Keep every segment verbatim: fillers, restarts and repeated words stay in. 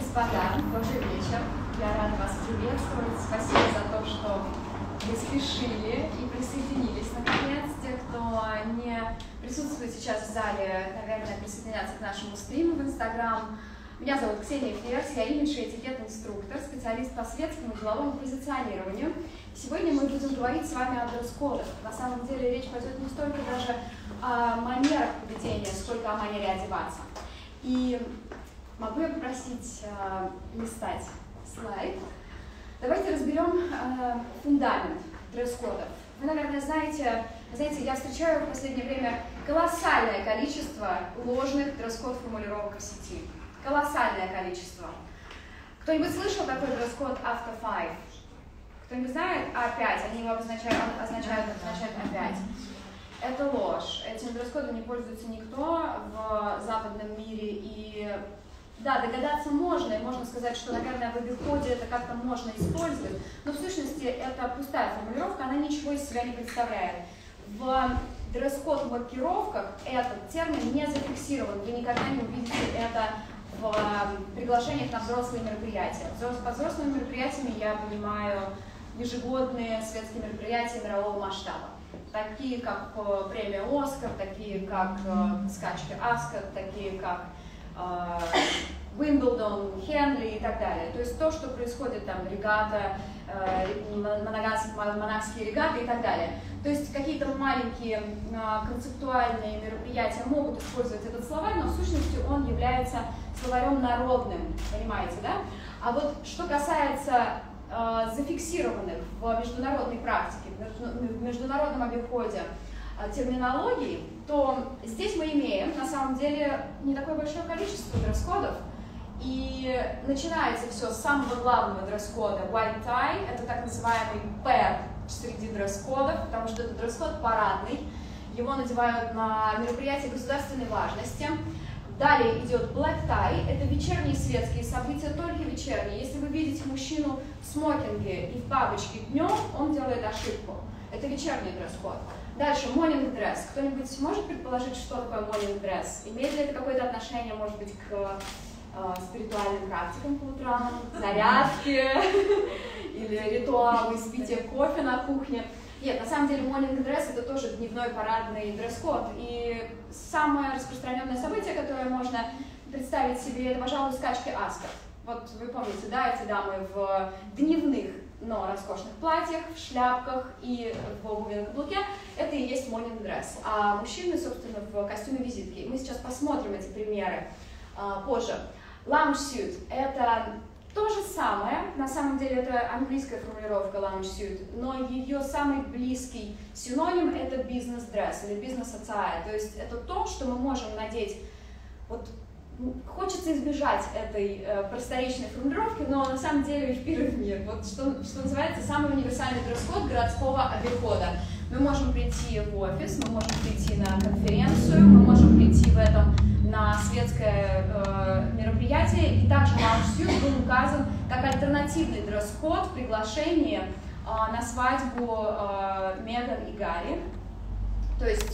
господа, добрый вечер. Я рада вас приветствовать. Спасибо за то, что вы спешили и присоединились. Наконец, те, кто не присутствует сейчас в зале, наверное, присоединятся к нашему стриму в Инстаграм. Меня зовут Ксения Ферс, я имидж и этикет-инструктор, специалист по светскому и деловому позиционированию. Сегодня мы будем говорить с вами о дресс-кодах. На самом деле речь пойдет не столько даже о манерах поведения, сколько о манере одеваться. И могу я попросить э, листать слайд. Давайте разберем э, фундамент дресс-кодов. Вы, наверное, знаете, знаете, я встречаю в последнее время колоссальное количество ложных дресс-код формулировок в сети. Колоссальное количество. Кто-нибудь слышал такой дресс-код after five? Кто-нибудь знает? А пять. Они его обозначают, означают, означают опять. Это ложь. Этим дресс-кодом не пользуется никто в западном мире. И да, догадаться можно, и можно сказать, что, наверное, в обиходе это как-то можно использовать, но в сущности это пустая формулировка, она ничего из себя не представляет. В дресс-код маркировках этот термин не зафиксирован, вы никогда не увидите это в приглашениях на взрослые мероприятия. Под взрослыми мероприятиями я понимаю ежегодные светские мероприятия мирового масштаба, такие как премия «Оскар», такие как скачки «Аскот», такие как Уимблдон, Хенли и так далее. То есть то, что происходит там, регата, монахские регаты и так далее. То есть какие-то маленькие концептуальные мероприятия могут использовать этот словарь, но в сущности он является словарем народным, понимаете, да? А вот что касается зафиксированных в международной практике, в международном обиходе терминологии, то здесь мы имеем на самом деле не такое большое количество дресс-кодов. И начинается все с самого главного дресс-кода white tie, это так называемый пэр среди дресс-кодов, потому что это дресс-код парадный, его надевают на мероприятия государственной важности. Далее идет black tie, это вечерние светские события, только вечерние. Если вы видите мужчину в смокинге и в бабочке днем, он делает ошибку. Это вечерний дресс-код. Дальше morning dress. Кто-нибудь может предположить, что такое morning dress? Имеет ли это какое-то отношение, может быть, к э, спиритуальным практикам по утрам, зарядке или ритуалу испития кофе на кухне? Нет, на самом деле morning dress это тоже дневной парадный дресс-код. И самое распространенное событие, которое можно представить себе, это, пожалуй, скачки Аскот. Вот вы помните, да, эти дамы в дневных, но роскошных платьях, в шляпках и в обуви на каблуке, это и есть morning dress. А мужчины, собственно, в костюме визитки. Мы сейчас посмотрим эти примеры а, позже. Lounge suit – это то же самое, на самом деле это английская формулировка lounge suit, но ее самый близкий синоним – это business dress или business attire. То есть это то, что мы можем надеть. Вот, хочется избежать этой э, просторечной формулировки, но на самом деле вперед в мир. Вот что, что называется самый универсальный дресс-код городского обихода. Мы можем прийти в офис, мы можем прийти на конференцию, мы можем прийти в этом на светское э, мероприятие, и также lounge suit был указан как альтернативный дресс-код в приглашении э, на свадьбу э, Меган и Гарри. То есть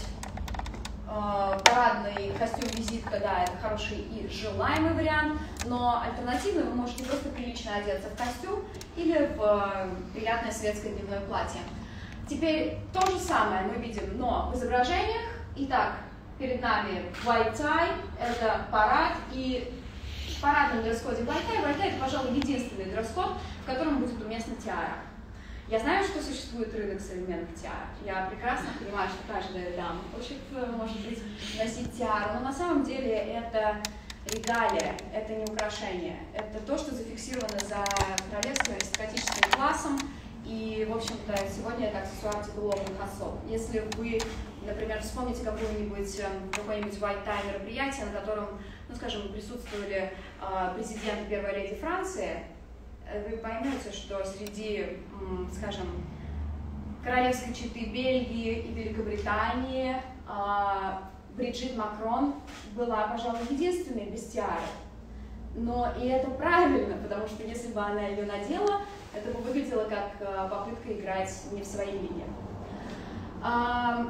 парадный костюм-визитка, да, это хороший и желаемый вариант, но альтернативно вы можете просто прилично одеться в костюм или в приятное светское дневное платье. Теперь то же самое мы видим, но в изображениях. Итак, перед нами white tie, это парад, и в парадном дресс-коде white tie, white tie это, пожалуй, единственный дресс-код, в котором будет уместна тиара. Я знаю, что существует рынок современных тиар. Я прекрасно понимаю, что каждая дама хочет, может быть, носить тиару, но на самом деле это регалия, это не украшение. Это то, что зафиксировано за королевским аристократическим классом, и, в общем-то, сегодня это аксессуар титулованных особ. Если вы, например, вспомните какое-нибудь какое-нибудь white tie мероприятие, на котором, ну, скажем, присутствовали э, президент и первая леди Франции, вы поймете, что среди, скажем, королевской четы Бельгии и Великобритании Бриджит Макрон была, пожалуй, единственной без тиары. Но и это правильно, потому что если бы она ее надела, это бы выглядело как попытка играть не в своей лиге.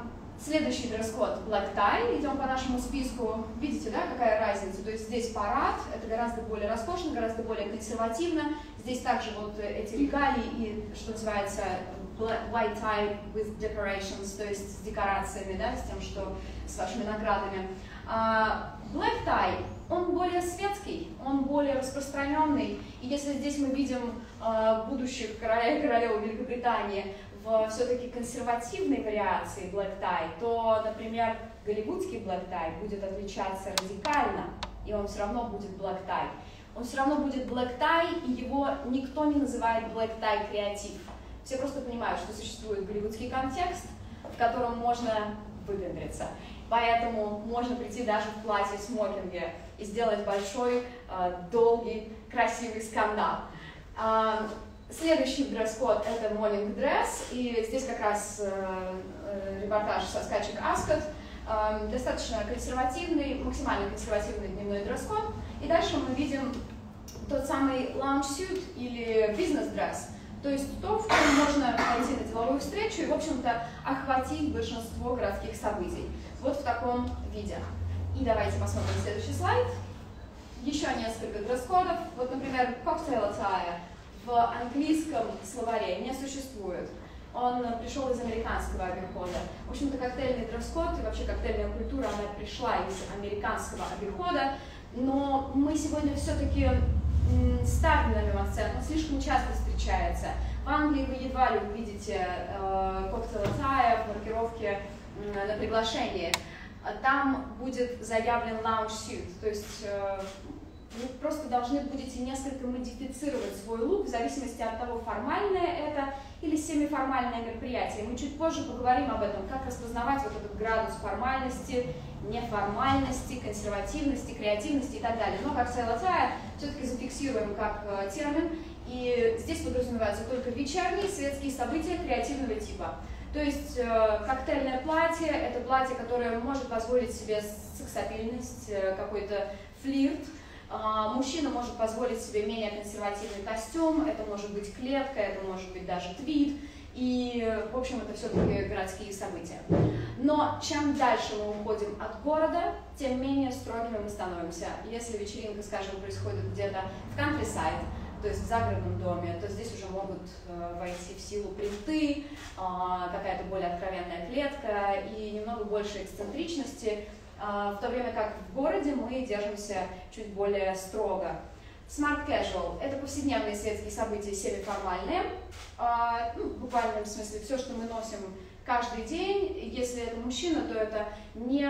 Следующий дресс-код black tie. Идем по нашему списку. Видите, да, какая разница? То есть здесь парад, это гораздо более роскошно, гораздо более консервативно. Здесь также вот эти регалии и, что называется, white tie with decorations, то есть с декорациями, да, с тем, что с вашими наградами. А black tie, он более светский, он более распространенный. И если здесь мы видим а, будущих короля и королеву Великобритании в все-таки консервативной вариации black tie, то, например, голливудский black tie будет отличаться радикально, и он все равно будет black tie. Он все равно будет black tie, и его никто не называет black tie креатив. Все просто понимают, что существует голливудский контекст, в котором можно выпендриться. Поэтому можно прийти даже в платье смокинге и сделать большой, долгий, красивый скандал. Следующий дресс-код — это morning dress, и здесь как раз э, э, репортаж со скачек Аскот. Э, достаточно консервативный, максимально консервативный дневной дресс-код. И дальше мы видим тот самый lounge suit или бизнес-дресс, то есть то, в чем можно пойти на деловую встречу и, в общем-то, охватить большинство городских событий. Вот в таком виде. И давайте посмотрим следующий слайд. Еще несколько дресс-кодов. Вот, например, cocktail attire в английском словаре не существует. Он пришел из американского обихода. В общем-то, коктейльный дресс-код и вообще коктейльная культура, она пришла из американского обихода, но мы сегодня все-таки ставим на нем акцент, он слишком часто встречается. В Англии вы едва ли увидите cocktail attire в маркировке э, на приглашении. Там будет заявлен lounge suit, то есть э, вы просто должны будете несколько модифицировать свой лук в зависимости от того, формальное это или семиформальное мероприятие. Мы чуть позже поговорим об этом, как распознавать вот этот градус формальности, неформальности, консервативности, креативности и так далее. Но cocktail attire все-таки зафиксируем как э, термин, и здесь подразумеваются только вечерние светские события креативного типа. То есть э, коктейльное платье — это платье, которое может позволить себе сексапильность, э, какой-то флирт. Э, мужчина может позволить себе менее консервативный костюм, это может быть клетка, это может быть даже твид. И, в общем, это все-таки городские события. Но чем дальше мы уходим от города, тем менее строгими мы становимся. Если вечеринка, скажем, происходит где-то в countryside, то есть в загородном доме, то здесь уже могут э, войти в силу принты, э, какая-то более откровенная клетка и немного больше эксцентричности, э, в то время как в городе мы держимся чуть более строго. Smart casual — это повседневные светские события, семиформальные, э, ну, в буквальном смысле все, что мы носим каждый день. Если это мужчина, то это не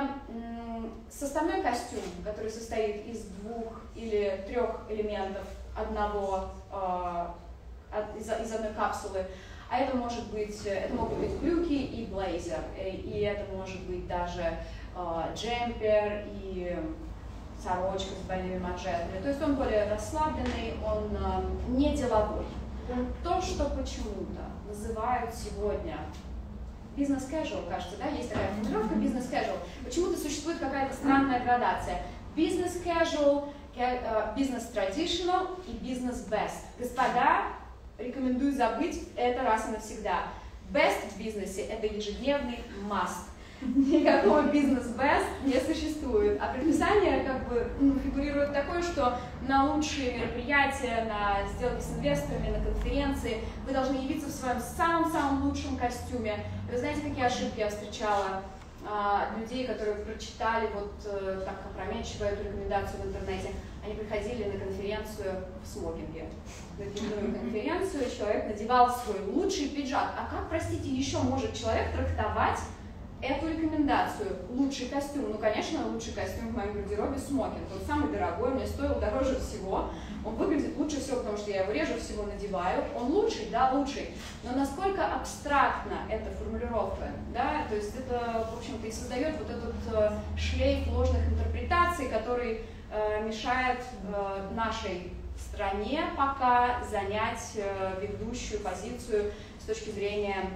составной костюм, который состоит из двух или трех элементов одного, э, из, из одной капсулы, а это может быть, это могут быть брюки и блейзер, и это может быть даже э, джемпер и сорочка с двойными манжетами. То есть он более расслабленный, он э, не деловой. То, что почему-то называют сегодня бизнес-casual, кажется, да, есть такая формулировка бизнес-casual. Почему-то существует какая-то странная градация. Бизнес-casual, бизнес-traditional и бизнес-best. Господа, рекомендую забыть это раз и навсегда. Best в бизнесе — это ежедневный must. Никакого бизнес-best не существует. А предписание как бы ну, фигурирует такое, что на лучшие мероприятия, на сделки с инвесторами, на конференции вы должны явиться в своем самом-самом лучшем костюме. Вы знаете, какие ошибки я встречала а, от людей, которые прочитали вот э, так опрометчиво эту рекомендацию в интернете? Они приходили на конференцию в смокинге. На дневную конференцию человек надевал свой лучший пиджак. А как, простите, еще может человек трактовать эту рекомендацию? Лучший костюм. Ну, конечно, лучший костюм в моем гардеробе — смокинг. Он самый дорогой, мне стоил дороже всего. Он выглядит лучше всего, потому что я его реже всего надеваю. Он лучший? Да, лучший. Но насколько абстрактна эта формулировка, да? То есть это, в общем-то, и создает вот этот э, шлейф ложных интерпретаций, который э, мешает э, нашей стране пока занять э, ведущую позицию с точки зрения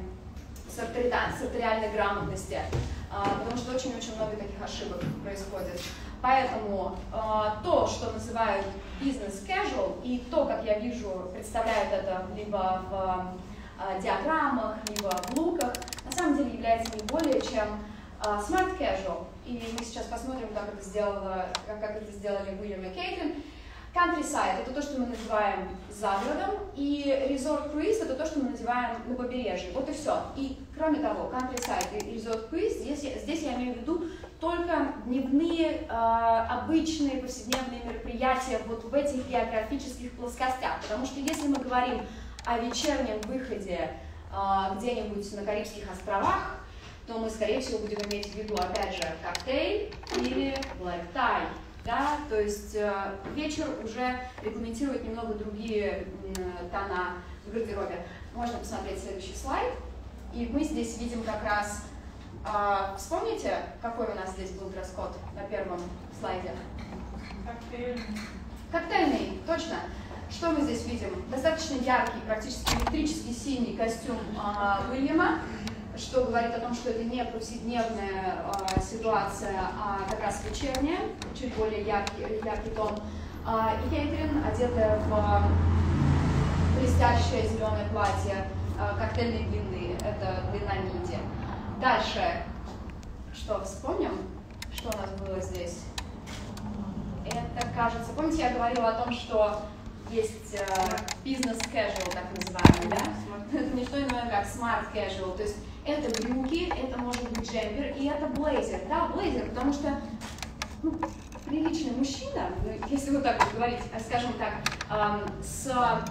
сарториальной грамотности, потому что очень-очень много таких ошибок происходит. Поэтому то, что называют бизнес-casual, и то, как я вижу, представляют это либо в диаграммах, либо в луках, на самом деле является не более чем uh, smart casual. И мы сейчас посмотрим, как это, сделала, как, как это сделали Уильям и Кейтлин. Countryside — это то, что мы называем за городом, и resort cruise — это то, что мы называем на побережье. Вот и все. И кроме того, countryside и resort cruise, здесь, здесь я имею в виду только дневные, э, обычные повседневные мероприятия вот в этих географических плоскостях. Потому что если мы говорим о вечернем выходе э, где-нибудь на Карибских островах, то мы, скорее всего, будем иметь в виду, опять же, коктейль или black tie. Да, то есть э, вечер уже регламентирует немного другие э, тона в гардеробе. Можно посмотреть следующий слайд. И мы здесь видим как раз, э, вспомните, какой у нас здесь был дресс-код на первом слайде? Коктейльный. Коктейльный, точно. Что мы здесь видим? Достаточно яркий, практически электрический синий костюм э, Уильяма, что говорит о том, что это не повседневная э, ситуация, а как раз вечерняя, чуть более яркий, яркий тон. Э, и Кейтлин, одетая в э, блестящее зеленое платье э, коктейльной длины, это длина миди. Дальше, что, вспомним, что у нас было здесь? Это, кажется, помните, я говорила о том, что есть э, business casual, так называемый, да? Это не что иное, как smart casual, то есть это брюки, это может быть джемпер, и это блейзер. Да, блейзер, потому что ну, приличный мужчина, ну, если вот так вот говорить, скажем так, эм, с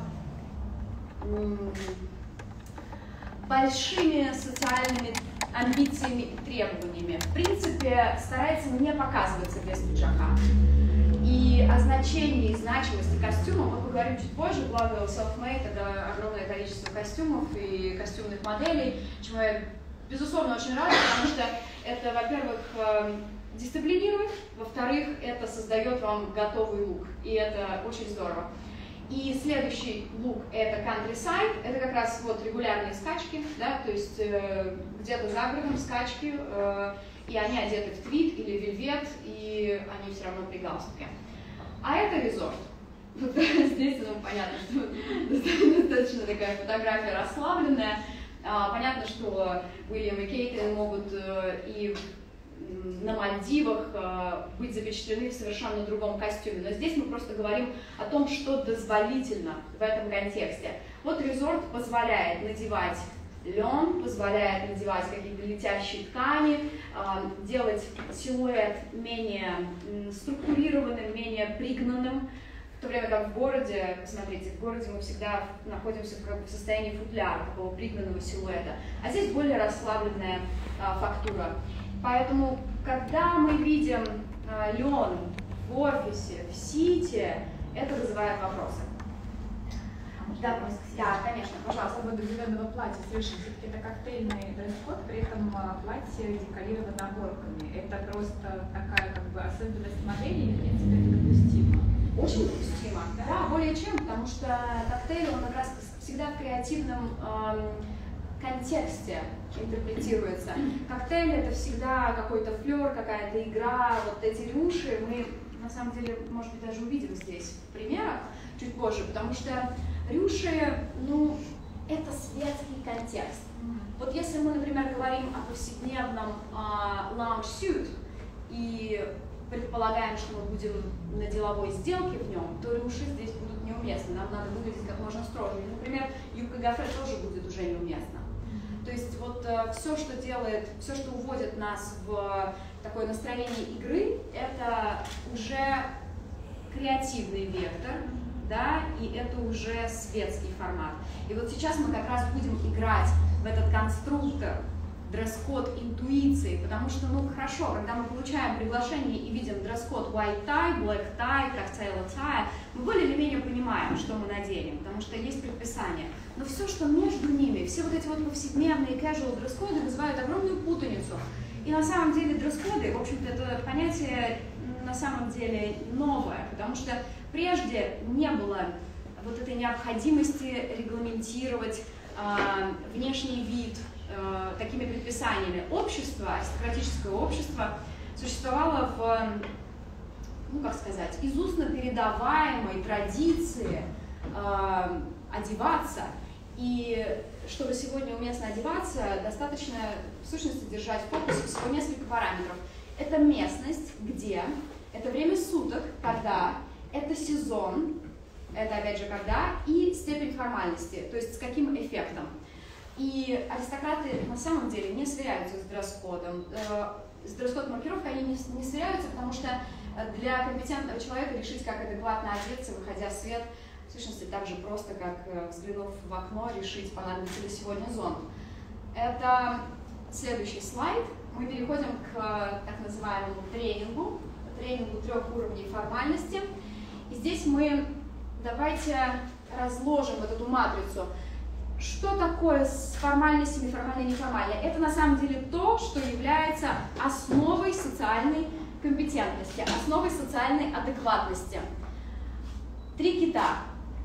эм, большими социальными амбициями и требованиями, в принципе, старается не показываться без пиджака. И о значении и значимости костюма мы поговорим чуть позже, благо self-made — это огромное количество костюмов и костюмных моделей, чему я, безусловно, очень рада, потому что это, во-первых, дисциплинирует, во-вторых, это создает вам готовый лук, и это очень здорово. И следующий лук — это countryside, это как раз вот регулярные скачки, да, то есть э, где-то за городом скачки, э, и они одеты в твид или вельвет, и они все равно при галстуке. А это резорт. Вот здесь, ну, понятно, что достаточно такая фотография расслабленная. А, понятно, что Уильям и Кейтлин могут э, и на Мальдивах э, быть запечатлены в совершенно другом костюме. Но здесь мы просто говорим о том, что дозволительно в этом контексте. Вот резорт позволяет надевать лен, позволяет надевать какие-то летящие ткани, э, делать силуэт менее структурированным, менее пригнанным. В то время как в городе, посмотрите, в городе мы всегда находимся в, в состоянии футляра, такого пригнанного силуэта. А здесь более расслабленная э, фактура. Поэтому, когда мы видим э, лен в офисе, в сити, это вызывает вопросы. Да, да, конечно, пожалуйста. По поводу зеленого платья, совершенно это коктейльный дресс-код, при этом платье декорировано оборками. Это просто такая как бы особенность модели, и в принципе это допустимо. Очень допустимо, да? Да, более чем, потому что коктейль, он как раз всегда в креативном эм, контексте интерпретируется. Коктейль — это всегда какой-то флер, какая-то игра, вот эти рюши мы на самом деле, может быть, даже увидим здесь в примерах чуть позже, потому что рюши, ну, это светский контекст. Вот если мы, например, говорим о повседневном э, lounge-suit и предполагаем, что мы будем на деловой сделке в нем, то рюши здесь будут неуместны, нам надо выглядеть как можно строже. Например, юбка гофре тоже будет уже неуместна. То есть вот э, все, что делает, все, что уводит нас в такое настроение игры, это уже креативный вектор, да, и это уже светский формат. И вот сейчас мы как раз будем играть в этот конструктор, дресс-код интуиции, потому что, ну, хорошо, когда мы получаем приглашение и видим дресс-код white tie, black tie, cocktail tie, мы более или менее понимаем, что мы наденем, потому что есть предписание. Но все, что между ними, все вот эти вот повседневные casual дресс-коды вызывают огромную путаницу. И на самом деле дресс-коды, в общем-то, это понятие на самом деле новое, потому что прежде не было вот этой необходимости регламентировать э, внешний вид э, такими предписаниями. Общество, аристократическое общество, существовало в, ну как сказать, из устно передаваемой традиции э, одеваться. И чтобы сегодня уместно одеваться, достаточно в сущности держать в фокусе всего несколько параметров. Это местность, где, это время суток, когда, это сезон, это опять же когда, и степень формальности, то есть с каким эффектом. И аристократы на самом деле не сверяются с дресс-кодом. С дресс-код маркировкой они не, не сверяются, потому что для компетентного человека решить, как адекватно одеться, выходя в свет, в сущности так же просто, как взглянув в окно, решить, понадобится ли сегодня зонт. Это следующий слайд. Мы переходим к так называемому тренингу, тренингу трех уровней формальности. И здесь мы давайте разложим вот эту матрицу. Что такое формальность, семиформальная, неформальная? Это на самом деле то, что является основой социальной компетентности, основой социальной адекватности. Три кита.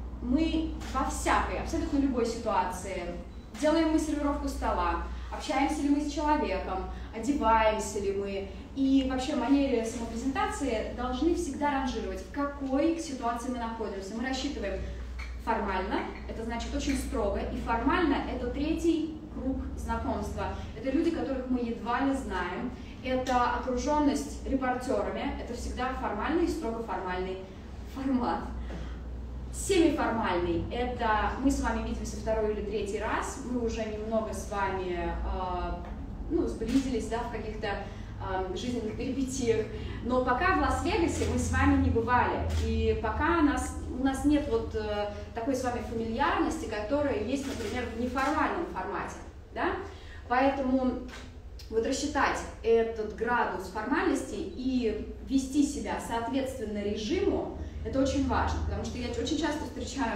Мы во всякой, абсолютно любой ситуации, делаем мы сервировку стола, общаемся ли мы с человеком, одеваемся ли мы, и вообще в манере самопрезентации должны всегда ранжировать, в какой ситуации мы находимся. Мы рассчитываем формально, это значит очень строго, и формально это третий круг знакомства. Это люди, которых мы едва ли знаем, это окруженность репортерами, это всегда формальный и строго формальный формат. Семиформальный – это мы с вами видимся второй или третий раз, мы уже немного с вами э, ну, сблизились, да, в каких-то э, жизненных перипетиях, но пока в Лас-Вегасе мы с вами не бывали, и пока нас, у нас нет вот э, такой с вами фамильярности, которая есть, например, в неформальном формате, да? Поэтому вот рассчитать этот градус формальности и вести себя соответственно режиму, это очень важно, потому что я очень часто встречаю,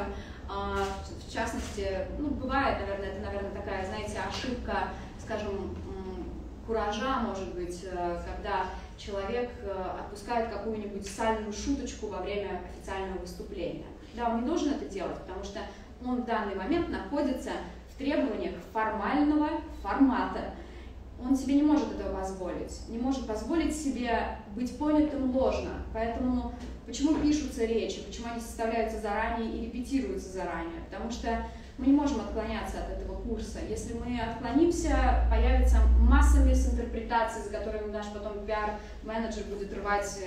в частности, ну, бывает, наверное, это, наверное, такая, знаете, ошибка, скажем, куража, может быть, когда человек отпускает какую-нибудь сальную шуточку во время официального выступления. Да, он не должен это делать, потому что он в данный момент находится в требованиях формального формата. Он себе не может этого позволить, не может позволить себе быть понятым ложно. Поэтому почему пишутся речи, почему они составляются заранее и репетируются заранее? Потому что мы не можем отклоняться от этого курса. Если мы отклонимся, появится масса мисинтерпретаций, за которыми наш потом пиар-менеджер будет рвать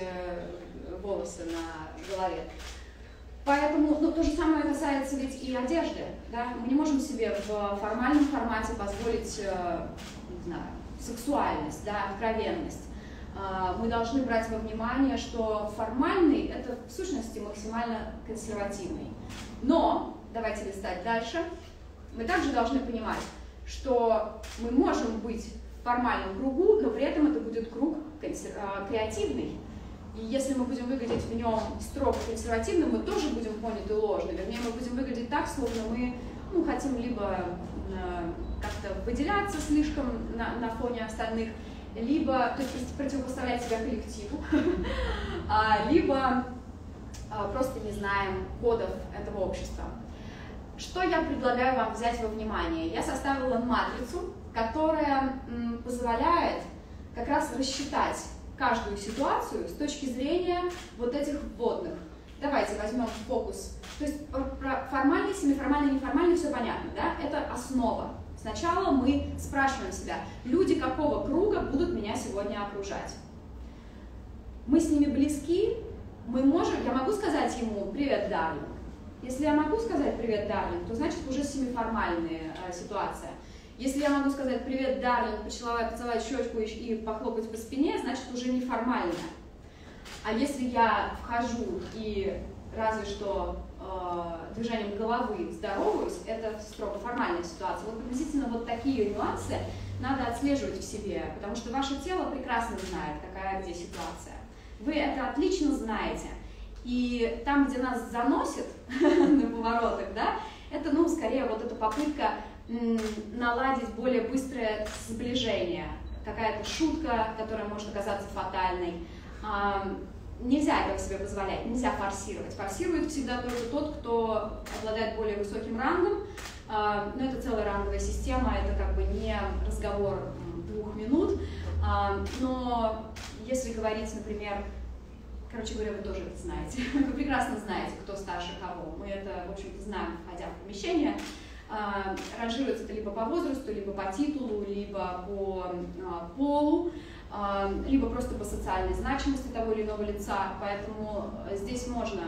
волосы на голове. Поэтому ну, то же самое касается ведь и одежды. Да? Мы не можем себе в формальном формате позволить, не знаю, сексуальность, да, откровенность. Мы должны брать во внимание, что формальный – это в сущности максимально консервативный. Но, давайте листать дальше, мы также должны понимать, что мы можем быть в формальном кругу, но при этом это будет круг креативный. И если мы будем выглядеть в нем строго консервативным, мы тоже будем поняты ложно. Вернее, мы будем выглядеть так, словно мы ну, хотим либо э, как-то выделяться слишком на, на фоне остальных, либо, то есть противопоставлять себя коллективу, либо просто не знаем кодов этого общества. Что я предлагаю вам взять во внимание? Я составила матрицу, которая позволяет как раз рассчитать каждую ситуацию с точки зрения вот этих вводных. Давайте возьмем в фокус. То есть про формальный, семиформальный, неформальный все понятно, да? Это основа. Сначала мы спрашиваем себя, люди какого круга будут меня сегодня окружать. Мы с ними близки, мы можем, я могу сказать ему «Привет, Дарлинг». Если я могу сказать «Привет, Дарлинг», то значит уже семиформальная э, ситуация. Если я могу сказать «Привет, Дарлинг», поцеловать, поцеловать щечку и, и похлопать по спине, значит уже неформальная. А если я вхожу и разве что э, движением головы здороваюсь, это строго формальная ситуация. Вот приблизительно вот такие нюансы надо отслеживать в себе, потому что ваше тело прекрасно знает, какая где ситуация. Вы это отлично знаете. И там, где нас заносит на поворотах, да, это, ну, скорее вот эта попытка наладить более быстрое сближение. Какая-то шутка, которая может оказаться фатальной. Нельзя этого себе позволять, нельзя форсировать. Форсирует всегда только тот, кто обладает более высоким рангом. Но это целая ранговая система, это как бы не разговор двух минут. Но если говорить, например, короче говоря, вы тоже это знаете. Вы прекрасно знаете, кто старше кого. Мы это, в общем-то, знаем, входя в помещение. А, ранжируется это либо по возрасту, либо по титулу, либо по а, полу, а, либо просто по социальной значимости того или иного лица. Поэтому здесь можно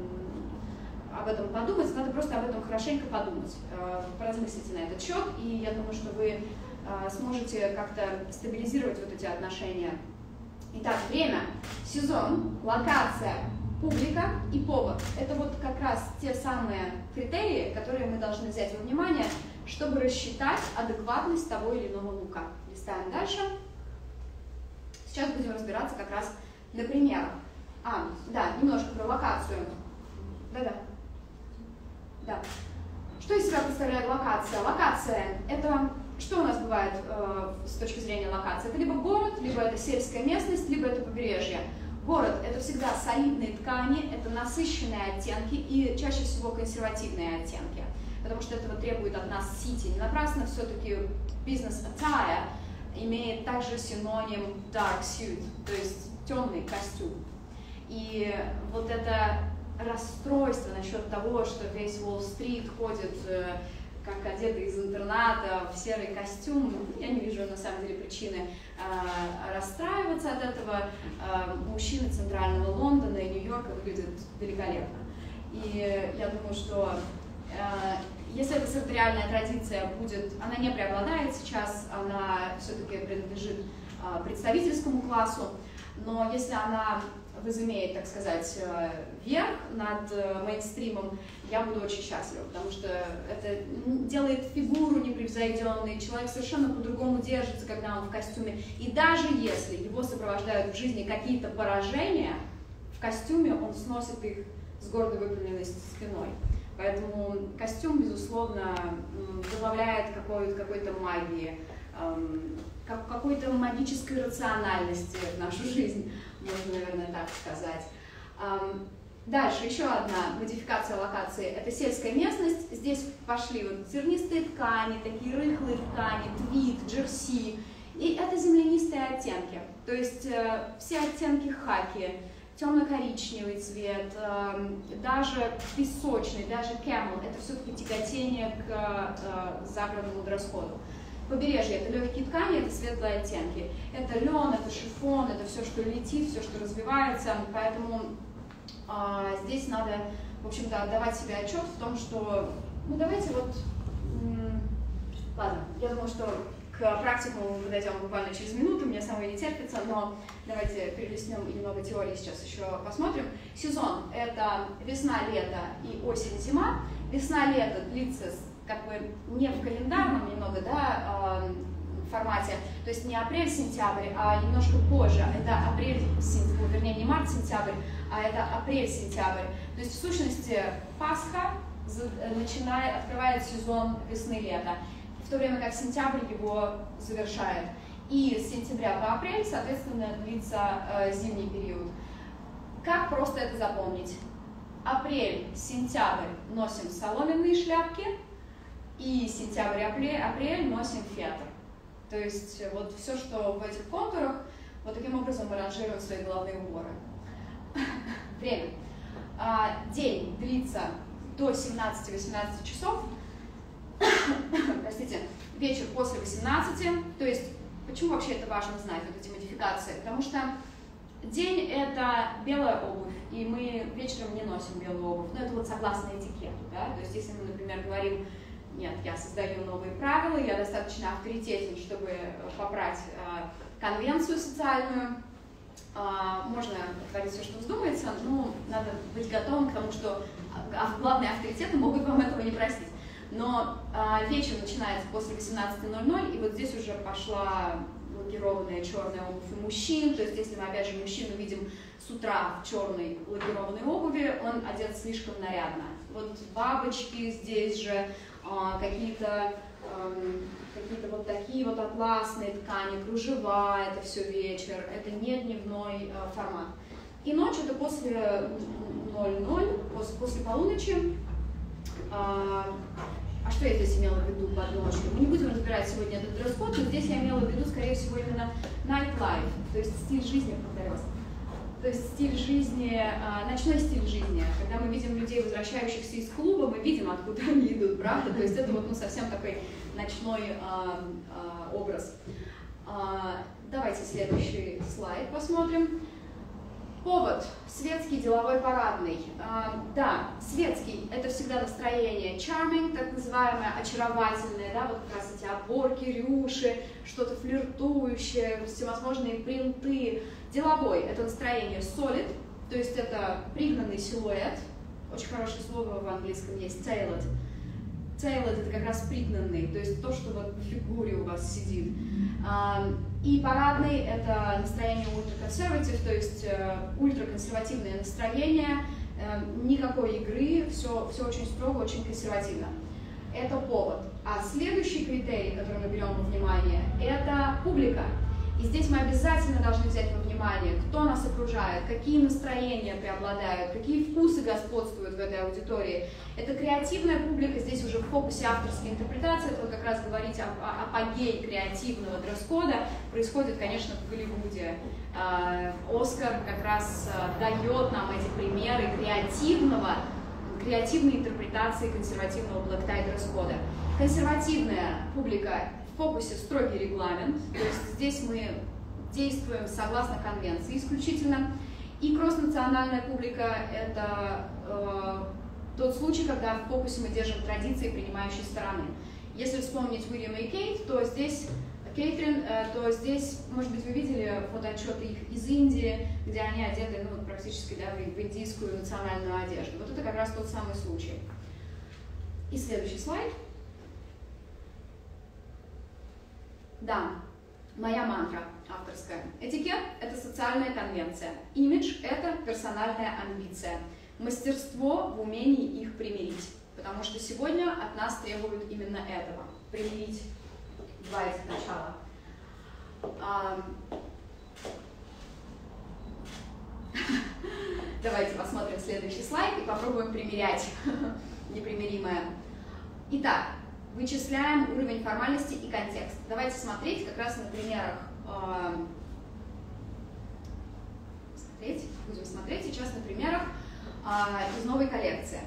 об этом подумать, надо просто об этом хорошенько подумать, а, поразмыслите на этот счет, и я думаю, что вы а, сможете как-то стабилизировать вот эти отношения. Итак, время, сезон, локация, публика и повод. Это вот как раз те самые критерии, которые мы должны взять во внимание, чтобы рассчитать адекватность того или иного лука. Листаем дальше. Сейчас будем разбираться как раз для примера. А, да, немножко про локацию. Да-да. Да. Что из себя представляет локация? Локация – это что у нас бывает э, с точки зрения локации? Это либо город, либо это сельская местность, либо это побережье. Город – это всегда солидные ткани, это насыщенные оттенки и чаще всего консервативные оттенки, потому что этого требует от нас Сити. Не напрасно все-таки бизнес-attire имеет также синоним dark suit, то есть темный костюм. И вот это расстройство насчет того, что весь Уолл-стрит ходит э, как одетый из интерната в серый костюм, я не вижу на самом деле причины э, расстраиваться от этого. Э, мужчины центрального Лондона и Нью-Йорка выглядят великолепно. И я думаю, что э, если эта сарториальная традиция будет, она не преобладает сейчас, она все-таки принадлежит э, представительскому классу, но если она возымеет, так сказать, верх над мейнстримом, я буду очень счастлива, потому что это делает фигуру непревзойденной, человек совершенно по-другому держится, когда он в костюме. И даже если его сопровождают в жизни какие-то поражения, в костюме он сносит их с гордо выпрямленной спиной. Поэтому костюм, безусловно, добавляет какой-то какой-то магии, какой-то магической рациональности в нашу жизнь, можно, наверное, так сказать. Дальше еще одна модификация локации – это сельская местность. Здесь пошли вот зернистые ткани, такие рыхлые ткани, твид, джерси. И это землянистые оттенки, то есть э, все оттенки хаки, темно-коричневый цвет, э, даже песочный, даже camel – это все-таки тяготение к э, загородному дресс-коду. Побережье – это легкие ткани, это светлые оттенки. Это лен, это шифон, это все, что летит, все, что развивается. Поэтому а, здесь надо, в общем-то, отдавать себе отчет в том, что, ну давайте вот, ладно, я думаю, что к практикуму мы подойдем буквально через минуту, мне самой не терпится, но давайте перелистнем и немного теории сейчас еще посмотрим. Сезон – это весна, лето и осень, зима. Весна-лето длится как бы не в календарном немного, да, э, формате, то есть не апрель-сентябрь, а немножко позже. Это апрель, вернее, не март-сентябрь, а это апрель-сентябрь. То есть в сущности Пасха начинает, открывает сезон весны-лета, в то время как сентябрь его завершает. И с сентября по апрель, соответственно, длится э, зимний период. Как просто это запомнить? Апрель-сентябрь носим соломенные шляпки, и сентябрь-апрель носим фетр. То есть вот все, что в этих контурах, вот таким образом мы ранжируем свои головные уборы. Время. День длится до семнадцати-восемнадцати часов. Простите, вечер после восемнадцати. То есть, почему вообще это важно знать, вот эти модификации? Потому что день – это белая обувь, и мы вечером не носим белую обувь. Но это вот согласно этикету, да? То есть, если мы, например, говорим: нет, я создаю новые правила, я достаточно авторитетен, чтобы попрать э, конвенцию социальную. Э, можно творить все, что вздумается, но надо быть готовым к тому, что главные авторитеты могут вам этого не простить. Но э, вечер начинается после восемнадцати ноль-ноль, и вот здесь уже пошла лакированная черная обувь у мужчин. То есть, если мы опять же мужчину видим с утра в черной лакированной обуви, он одет слишком нарядно. Вот бабочки здесь же, какие-то какие-то вот такие вот атласные ткани, кружева, это все вечер, это не дневной формат. И ночь это после ноль-ноль, после, после полуночи. А, а что я здесь имела в виду под ночью? Мы не будем разбирать сегодня этот дресс-код, но здесь я имела в виду, скорее всего, именно nightlife, то есть стиль жизни, повторюсь. То есть стиль жизни, ночной стиль жизни. Когда мы видим людей, возвращающихся из клуба, мы видим, откуда они идут, правда? То есть это вот ну, совсем такой ночной а, а, образ. А, давайте следующий слайд посмотрим. Повод. Светский, деловой, парадный. А, да, светский – это всегда настроение. Charming, так называемое, очаровательное, да, вот как раз эти оборки, рюши, что-то флиртующее, всевозможные принты. Деловой – это настроение solid, то есть это пригнанный силуэт. Очень хорошее слово в английском есть tailored. Tailored – это как раз пригнанный, то есть то, что вот в фигуре у вас сидит. И парадный – это настроение ультраконсерватив, то есть ультраконсервативное настроение, никакой игры, все, все очень строго, очень консервативно. Это повод. А следующий критерий, который мы берем во внимание, это публика. И здесь мы обязательно должны взять во внимание, кто нас окружает, какие настроения преобладают, какие вкусы господствуют в этой аудитории. Это креативная публика, здесь уже в фокусе авторской интерпретации, это вот как раз говорить о, о апогее креативного дресс-кода происходит, конечно, в Голливуде. Оскар как раз дает нам эти примеры креативного, креативной интерпретации консервативного black-tie дресс-кода. Консервативная публика в фокусе строгий регламент, то есть здесь мы действуем согласно конвенции исключительно. И кросс-национальная публика – это э, тот случай, когда в фокусе мы держим традиции принимающей стороны. Если вспомнить Уильяма и Кейт, то здесь, Кейтрин, э, то здесь, может быть, вы видели фотоотчеты их из Индии, где они одеты ну, практически да, в индийскую национальную одежду. Вот это как раз тот самый случай. И следующий слайд. Да, моя мантра авторская. Этикет – это социальная конвенция. Имидж – это персональная амбиция. Мастерство в умении их примирить. Потому что сегодня от нас требуют именно этого. Примирить два этих начала. А... Давайте посмотрим следующий слайд и попробуем примерять непримиримое. Итак, вычисляем уровень формальности и контекст. Давайте смотреть как раз на примерах. Э, смотреть, будем смотреть сейчас на примерах э, из новой коллекции.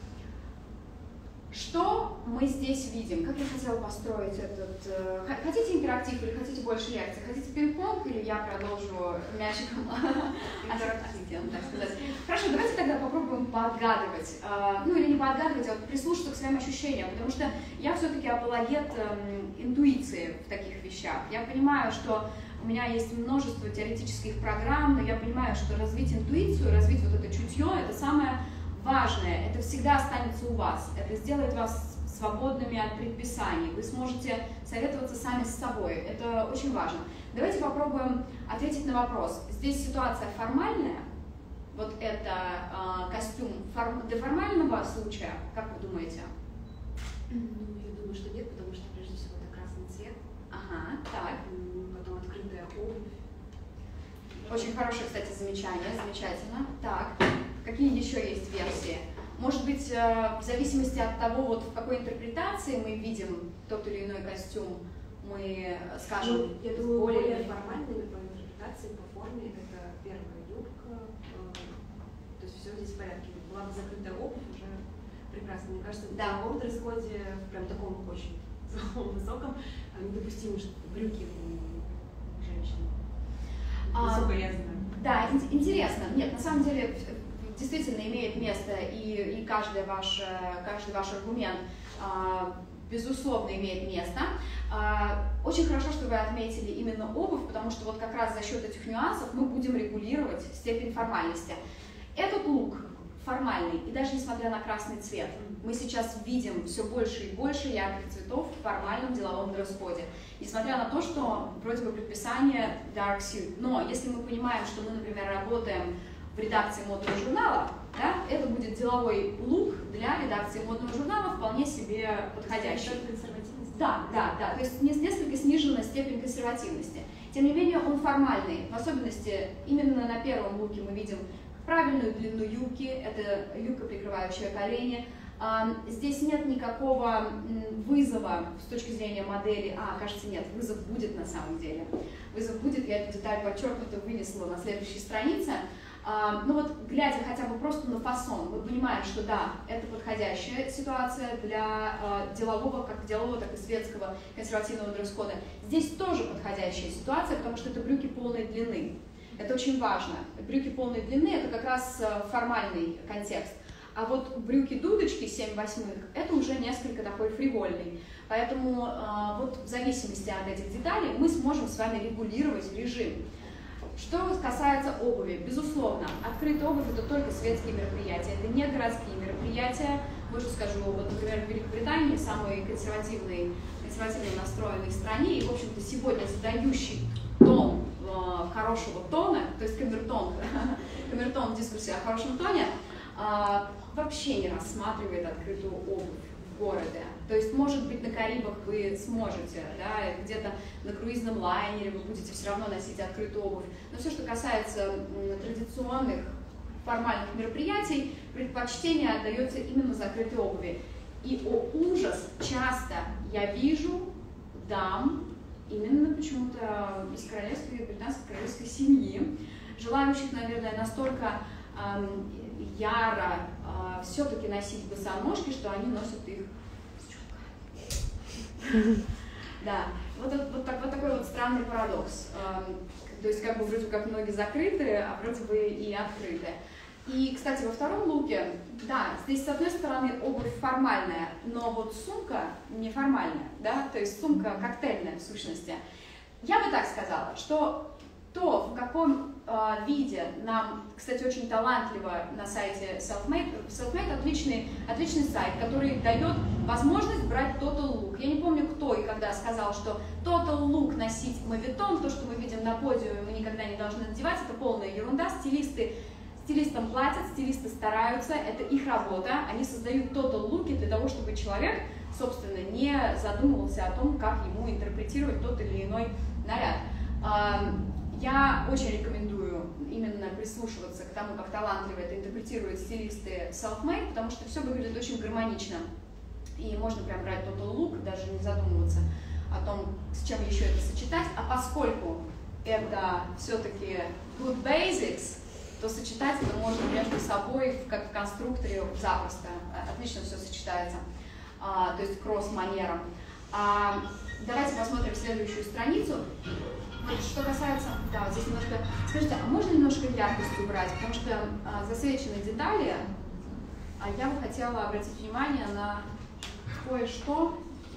Что мы здесь видим? Как я хотела построить этот... Э, хотите интерактив или хотите больше лекций? Хотите пинг-понг или я продолжу мячиком? Интерактив, так сказать. Хорошо, давайте тогда попробуем поотгадывать. Э, ну или не поотгадывать, а прислушаться к своим ощущениям. Потому что я все-таки апологет э, интуиции в таких вещах. Я понимаю, что у меня есть множество теоретических программ, но я понимаю, что развить интуицию, развить вот это чутье, это самое важное, это всегда останется у вас, это сделает вас свободными от предписаний, вы сможете советоваться сами с собой, это очень важно. Давайте попробуем ответить на вопрос. Здесь ситуация формальная, вот это э, костюм форм... для формального случая, как вы думаете? Ну, я думаю, что нет, потому что прежде всего это красный цвет. Ага, так. Потом открытая обувь. Очень хорошее, кстати, замечание, замечательно. Так. Какие еще есть версии? Может быть, в зависимости от того, вот в какой интерпретации мы видим тот или иной костюм, мы скажем... Ну, я думаю, более, более формальной по интерпретации, по форме, это первая юбка, то есть все здесь в порядке. Была бы закрытая обувь, уже прекрасно. Мне кажется, да. в таком дресс-коде, прям таком очень высоком, недопустимо, что брюки у женщин. Насколько я знаю. Да, интересно. Нет, на самом деле... действительно имеет место, и, и каждый, ваш, каждый ваш аргумент, а, безусловно, имеет место. А, очень хорошо, что вы отметили именно обувь, потому что вот как раз за счет этих нюансов мы будем регулировать степень формальности. Этот лук формальный, и даже несмотря на красный цвет, мы сейчас видим все больше и больше ярких цветов в формальном деловом дресс-коде. Несмотря на то, что вроде бы предписание dark suit, но если мы понимаем, что мы, например, работаем в редакции модного журнала, да, это будет деловой лук для редакции модного журнала, вполне себе подходящий. Консервативность? Да, да, да, то есть несколько снижена степень консервативности. Тем не менее, он формальный, в особенности именно на первом луке мы видим правильную длину юбки, это юбка, прикрывающая колени. Здесь нет никакого вызова с точки зрения модели. А, кажется, нет, вызов будет на самом деле. Вызов будет, я эту деталь подчеркнуто вынесла на следующей странице. А, ну вот, глядя хотя бы просто на фасон, мы понимаем, что да, это подходящая ситуация для а, делового, как делового, так и светского консервативного дресс-кода. Здесь тоже подходящая ситуация, потому что это брюки полной длины. Это очень важно. Брюки полной длины – это как раз формальный контекст. А вот брюки-дудочки семь восьмых – это уже несколько такой фривольный. Поэтому а, вот в зависимости от этих деталей мы сможем с вами регулировать режим. Что касается обуви, безусловно, открытая обувь – это только светские мероприятия, это не городские мероприятия. Больше скажу, вот, например, в Великобритании, самой консервативной, консервативно настроенной стране, и, в общем-то, сегодня задающий тон э, хорошего тона, то есть камертон, камертон в дискуссии о хорошем тоне, э, вообще не рассматривает открытую обувь в городе. То есть, может быть, на Карибах вы сможете, да, где-то на круизном лайнере вы будете все равно носить открытую обувь. Но все, что касается м, традиционных формальных мероприятий, предпочтение отдается именно закрытой обуви. И, о ужас, часто я вижу дам, именно почему-то из королевской, британской королевской семьи, желающих, наверное, настолько эм, яро э, все-таки носить босоножки, что они носят их с чулками. Да, вот, вот, так, вот такой вот странный парадокс. Эм, то есть как бы вроде как ноги закрыты, а вроде бы и открыты. И, кстати, во втором луке, да, здесь с одной стороны обувь формальная, но вот сумка неформальная, да, то есть сумка коктейльная в сущности. Я бы так сказала, что то, в каком э, виде нам, кстати, очень талантливо на сайте Selfmade, Selfmade отличный, отличный сайт, который дает возможность брать total look. Я не помню, кто и когда сказал, что total look носить мавитон, то, что мы видим на подиуме, мы никогда не должны надевать, это полная ерунда, стилисты Стилистам платят, стилисты стараются, это их работа, они создают total луки для того, чтобы человек, собственно, не задумывался о том, как ему интерпретировать тот или иной наряд. Я очень рекомендую именно прислушиваться к тому, как талантливо это интерпретируют стилисты Selfmade, потому что все выглядит очень гармонично. И можно прям брать total look, даже не задумываться о том, с чем еще это сочетать. А поскольку это все-таки good basics, то сочетать это можно между собой, как в конструкторе, запросто. Отлично все сочетается. А, то есть кросс-манером. А, давайте посмотрим следующую страницу. Вот, что касается... Да, вот здесь немножко... Скажите, а можно немножко яркость убрать? Потому что а, засвечены детали, а я бы хотела обратить внимание на кое-что.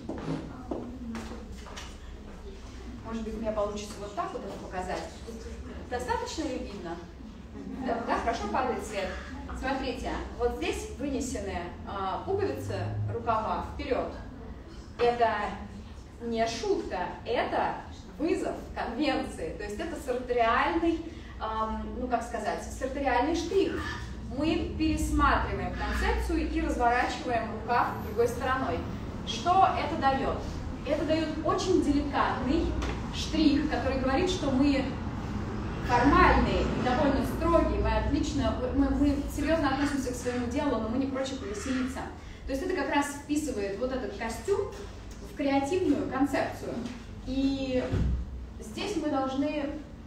Может быть, у меня получится вот так вот это показать. Достаточно ли видно? Да, да, хорошо падает свет. Смотрите, вот здесь вынесены а, пуговицы рукава вперед. Это не шутка, это вызов конвенции. То есть это сарториальный, а, ну как сказать, сарториальный штрих. Мы пересматриваем концепцию и разворачиваем рукав другой стороной. Что это дает? Это дает очень деликатный штрих, который говорит, что мы формальные и довольно строгие, мы отлично, мы, мы серьезно относимся к своему делу, но мы не прочь повеселиться. То есть это как раз вписывает вот этот костюм в креативную концепцию. И здесь мы должны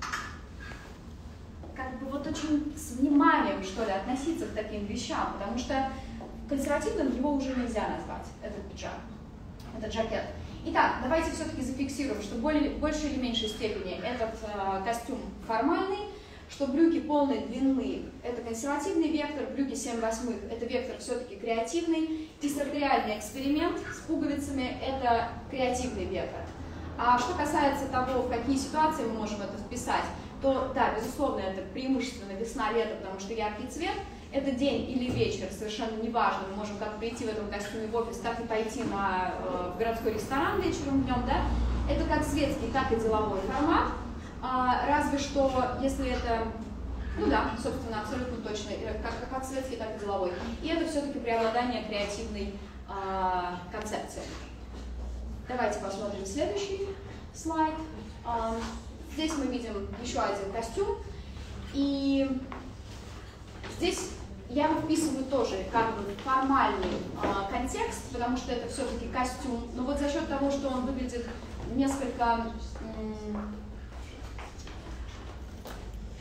как бы вот очень с вниманием, что ли, относиться к таким вещам, потому что консервативным его уже нельзя назвать, этот пиджак, этот жакет. Итак, давайте все-таки зафиксируем, что более, в большей или меньшей степени этот э, костюм формальный, что брюки полной длины – это консервативный вектор, брюки семь восьмых – это вектор все-таки креативный, и сарториальный эксперимент с пуговицами – это креативный вектор. А что касается того, в какие ситуации мы можем это вписать, то да, безусловно, это преимущественно весна-лето, потому что яркий цвет. Это день или вечер, совершенно неважно, мы можем как прийти в этом костюме в офис, так и пойти на, э, в городской ресторан вечером, днем, да? Это как светский, так и деловой формат, а, разве что, если это, ну да, собственно, абсолютно точно, как, как светский, так и деловой. И это все-таки преобладание креативной а, концепции. Давайте посмотрим следующий слайд. А, здесь мы видим еще один костюм, и здесь я его вписываю тоже как бы формальный э, контекст, потому что это все-таки костюм. Но вот за счет того, что он выглядит несколько,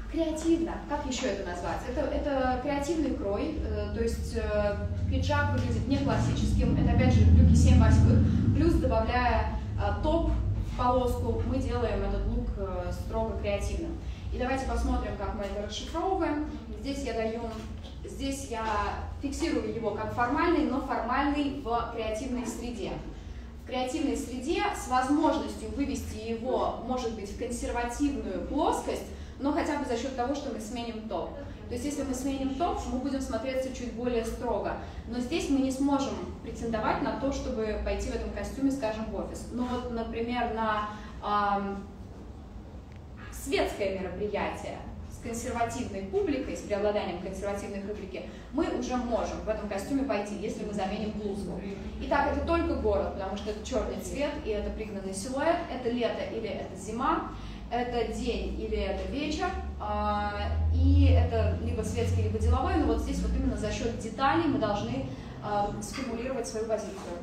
Креативно. Как еще это назвать? Это, это креативный крой, э, то есть э, пиджак выглядит не классическим. Это опять же брюки семь восьмых. Плюс добавляя э, топ в полоску, мы делаем этот лук э, строго креативным. И давайте посмотрим, как мы это расшифровываем. Здесь я даю, здесь я фиксирую его как формальный, но формальный в креативной среде. В креативной среде с возможностью вывести его, может быть, в консервативную плоскость, но хотя бы за счет того, что мы сменим топ. То есть если мы сменим топ, мы будем смотреться чуть более строго. Но здесь мы не сможем претендовать на то, чтобы пойти в этом костюме, скажем, в офис. Но вот, например, на эм, светское мероприятие с консервативной публикой, с преобладанием консервативной публики, мы уже можем в этом костюме пойти, если мы заменим блузку. Итак, это только город, потому что это черный цвет и это пригнанный силуэт, это лето или это зима. Это день или это вечер, и это либо светский, либо деловой, но вот здесь вот именно за счет деталей мы должны сформулировать свою позицию.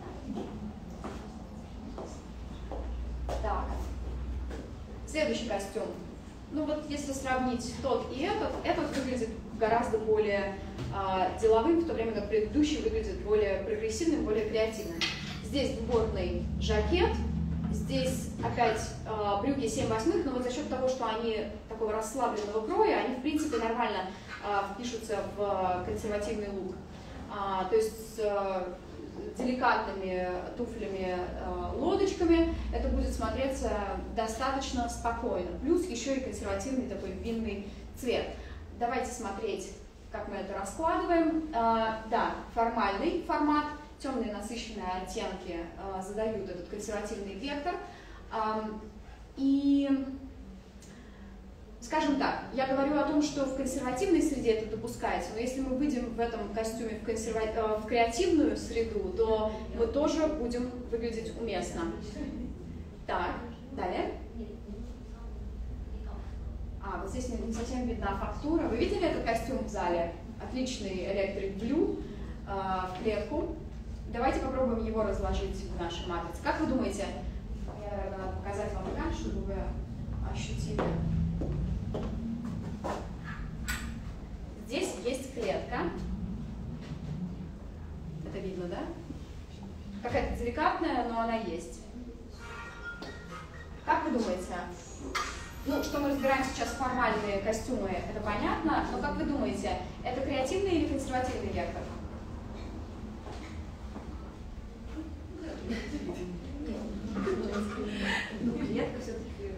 Так, следующий костюм. Ну вот если сравнить тот и этот, этот выглядит гораздо более деловым, в то время как предыдущий выглядит более прогрессивным, более креативным. Здесь двубортный жакет. Здесь опять э, брюки семь восьмых, но вот за счет того, что они такого расслабленного кроя, они в принципе нормально э, впишутся в консервативный лук. А, то есть с э, деликатными туфлями, э, лодочками это будет смотреться достаточно спокойно. Плюс еще и консервативный такой винный цвет. Давайте смотреть, как мы это раскладываем. Э, да, формальный формат. Темные насыщенные оттенки э, задают этот консервативный вектор. Э, и, скажем так, я говорю о том, что в консервативной среде это допускается, но если мы выйдем в этом костюме в, консерва... э, в креативную среду, то мы тоже будем выглядеть уместно. Так, далее. А, вот здесь не совсем видна фактура. Вы видели этот костюм в зале? Отличный Electric Blue э, в клетку. Давайте попробуем его разложить в нашей матрице. Как вы думаете, мне, наверное, надо показать вам экран, чтобы вы ощутили. Здесь есть клетка. Это видно, да? Какая-то деликатная, но она есть. Как вы думаете? Ну, что мы разбираем сейчас формальные костюмы, это понятно, но как вы думаете, это креативный или консервативный вектор? Ну, клетка все-таки.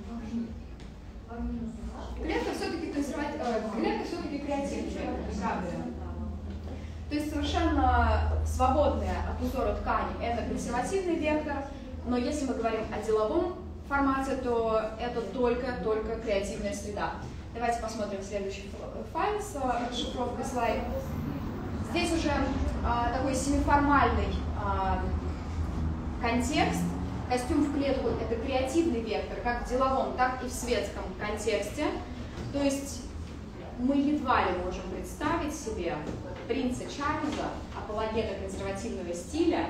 Клетка все-таки консервативная, клетка все-таки креативная, правда. То есть совершенно свободная от узора ткани это консервативный вектор, но если мы говорим о деловом формате, то это только-только креативная среда. Давайте посмотрим следующий файл с расшифровкой слайда. Здесь уже а, такой семиформальный а, контекст. Костюм в клетку – это креативный вектор, как в деловом, так и в светском контексте. То есть мы едва ли можем представить себе принца Чарльза, апологета консервативного стиля,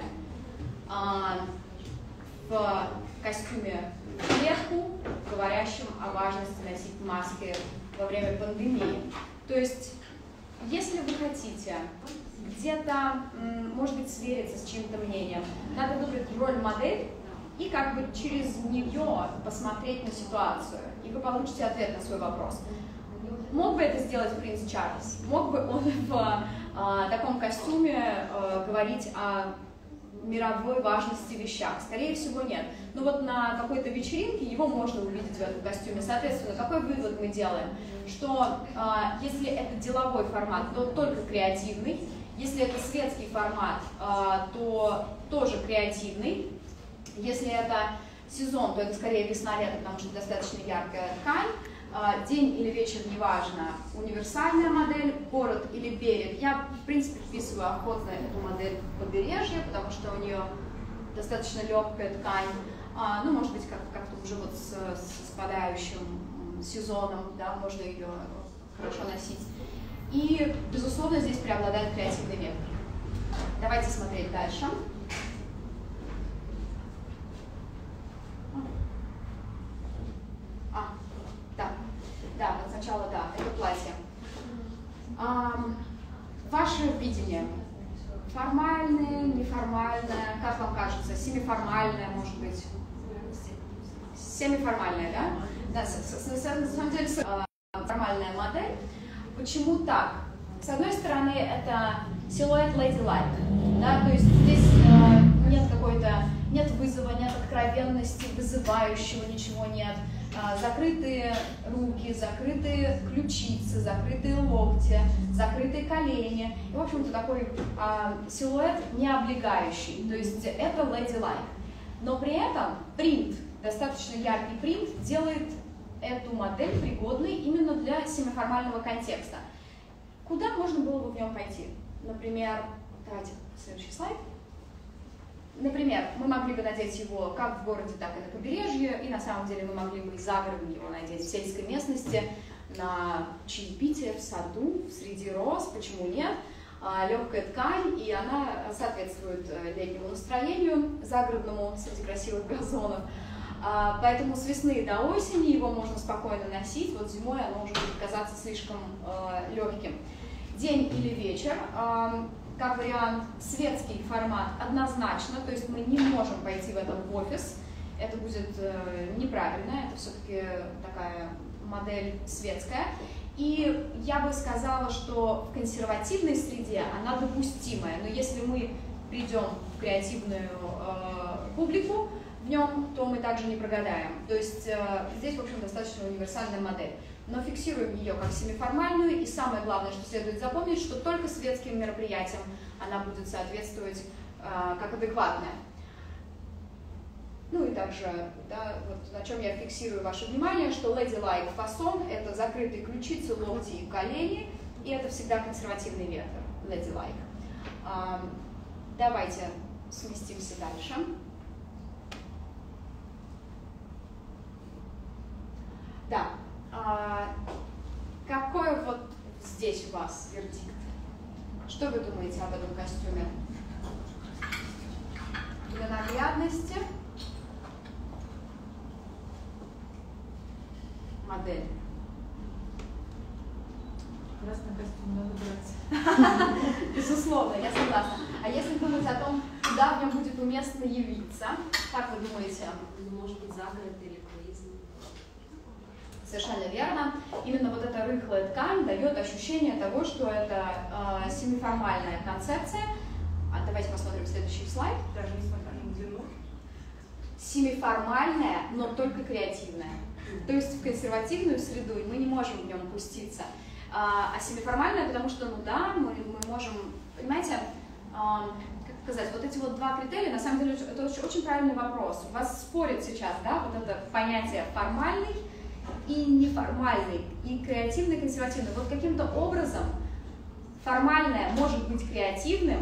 в костюме в клетку, говорящем о важности носить маски во время пандемии. То есть, если вы хотите где-то, может быть, свериться с чьим-то мнением, надо выбрать роль-модель и как бы через нее посмотреть на ситуацию, и вы получите ответ на свой вопрос. Мог бы это сделать принц Чарльз? Мог бы он в а, таком костюме а, говорить о мировой важности вещах? Скорее всего, нет. Но вот на какой-то вечеринке его можно увидеть в этом костюме. Соответственно, какой вывод мы делаем? Что а, если это деловой формат, то только креативный. Если это светский формат, а, то тоже креативный. Если это сезон, то это скорее весна-лето, потому что достаточно яркая ткань. День или вечер, неважно, универсальная модель, город или берег. Я, в принципе, вписываю охотно эту модель побережья, потому что у нее достаточно легкая ткань. А, ну, может быть, как- как-то уже вот с, с спадающим сезоном, да, можно ее хорошо носить. И, безусловно, здесь преобладает креативный вектор. Давайте смотреть дальше. А, да, да, вот формальное, неформальное, как вам кажется, семиформальное, может быть? Семиформальное, да? Да, с, с, с, на самом деле формальная модель. Почему так? С одной стороны, это силуэт ladylike, да, то есть здесь э, нет какой-то, нет вызова, нет откровенности, вызывающего, ничего нет. Э, закрытые руки, закрытые ключицы, закрытые локти, закрытые колени. И, в общем-то, такой э, силуэт не облегающий, то есть это ladylike. Но при этом принт, достаточно яркий принт, делает эту модель пригодной именно для семиформального контекста. Куда можно было бы в нем пойти? Например, давайте следующий слайд. Например, мы могли бы надеть его как в городе, так и на побережье, и на самом деле мы могли бы и за городом его надеть, в сельской местности, на чаепитие, в саду, среди роз, почему нет? Легкая ткань, и она соответствует летнему настроению загородному среди красивых газонов. Поэтому с весны до осени его можно спокойно носить, вот зимой оно уже будет казаться слишком э, легким. День или вечер, э, как вариант, светский формат однозначно, то есть мы не можем пойти в этом в офис, это будет э, неправильно, это все-таки такая модель светская. И я бы сказала, что в консервативной среде она допустимая, но если мы придем в креативную э, публику, в нем, то мы также не прогадаем. То есть э, здесь, в общем, достаточно универсальная модель. Но фиксируем ее как семиформальную, и самое главное, что следует запомнить, что только светским мероприятиям она будет соответствовать э, как адекватная. Ну и также, да, вот на чем я фиксирую ваше внимание, что ladylike фасон — это закрытые ключицы, локти и колени, и это всегда консервативный вектор, ladylike. Э, давайте сместимся дальше. Да. А, какой вот здесь у вас вердикт? Что вы думаете об этом костюме? Для наглядности. Модель. Красный костюм надо брать. Безусловно, я согласна. А если думать о том, куда в нем будет уместно явиться, как вы думаете? Может быть, загород или круиз. Совершенно верно. Именно вот эта рыхлая ткань дает ощущение того, что это э, семиформальная концепция. А давайте посмотрим следующий слайд. Даже несмотря на длину. Семиформальная, но только креативная. То есть в консервативную среду мы не можем в нем пуститься. А, а семиформальная, потому что, ну да, мы, мы можем, понимаете, э, как сказать, вот эти вот два критерия, на самом деле, это очень, очень правильный вопрос. У вас спорит сейчас, да, вот это понятие формальный и неформальный, и креативный, и консервативный. Вот каким-то образом формальное может быть креативным,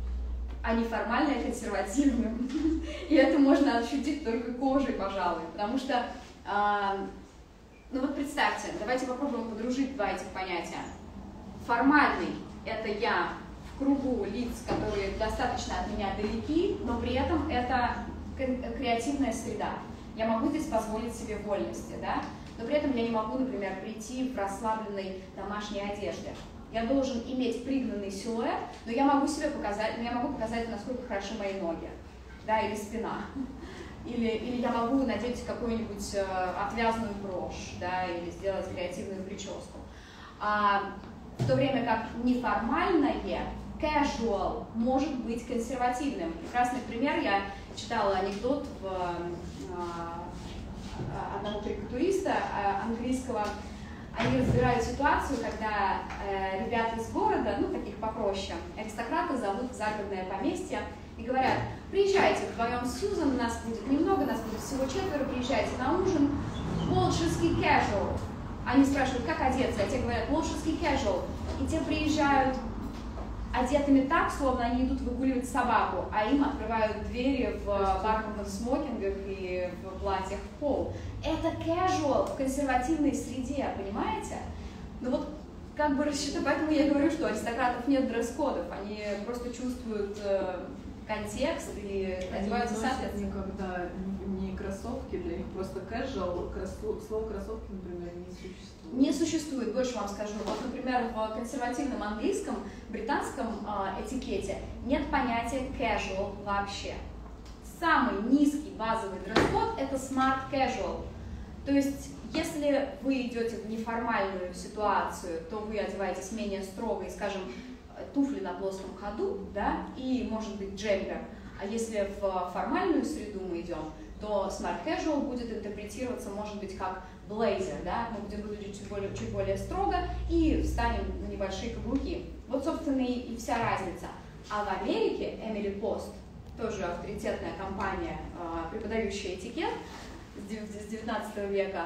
а неформальное консервативным. И это можно ощутить только кожей, пожалуй. Потому что, э, ну вот представьте, давайте попробуем подружить два этих понятия. Формальный — это я в кругу лиц, которые достаточно от меня далеки, но при этом это креативная среда. Я могу здесь позволить себе вольности, да? Но при этом я не могу, например, прийти в расслабленной домашней одежде. Я должен иметь пригнанный силуэт, но я могу себе показать, но я могу показать, насколько хороши мои ноги, да, или спина. Или, или я могу надеть какую-нибудь э, отвязную брошь, да, или сделать креативную прическу. А, в то время как неформальное, casual, может быть консервативным. Прекрасный пример, я читала анекдот в, э, одного карикатуриста английского. Они разбирают ситуацию, когда э, ребята из города, ну таких попроще, аристократы зовут в загородное поместье и говорят: приезжайте вдвоем с Сьюзан, нас будет немного, нас будет всего четверо, приезжайте на ужин, волшебский casual. Они спрашивают, как одеться, а те говорят, волшебский casual. И те приезжают одетыми так, словно они идут выгуливать собаку, а им открывают двери в бархатных смокингах и в платьях в пол. Это casual в консервативной среде, понимаете? Ну вот как бы рассчитать, поэтому я говорю, что аристократов нет дресс-кодов, они просто чувствуют э, контекст и Они одеваются не носят соответственно. никогда не кроссовки, для них просто casual, кроссо- слово кроссовки, например, не существует. Не существует, больше вам скажу. Вот, например, в консервативном английском, британском э, этикете нет понятия casual вообще. Самый низкий базовый дресс-код – это smart casual. То есть, если вы идете в неформальную ситуацию, то вы одеваетесь менее строго и, скажем, туфли на плоском ходу, да, и, может быть, джемпер. А если в формальную среду мы идем, то smart casual будет интерпретироваться, может быть, как блейзер, да, мы будем выглядеть чуть более, чуть более строго и встанем на небольшие каблуки. Вот, собственно, и, и вся разница. А в Америке Emily Post, тоже авторитетная компания, преподающая этикет с девятнадцатого века,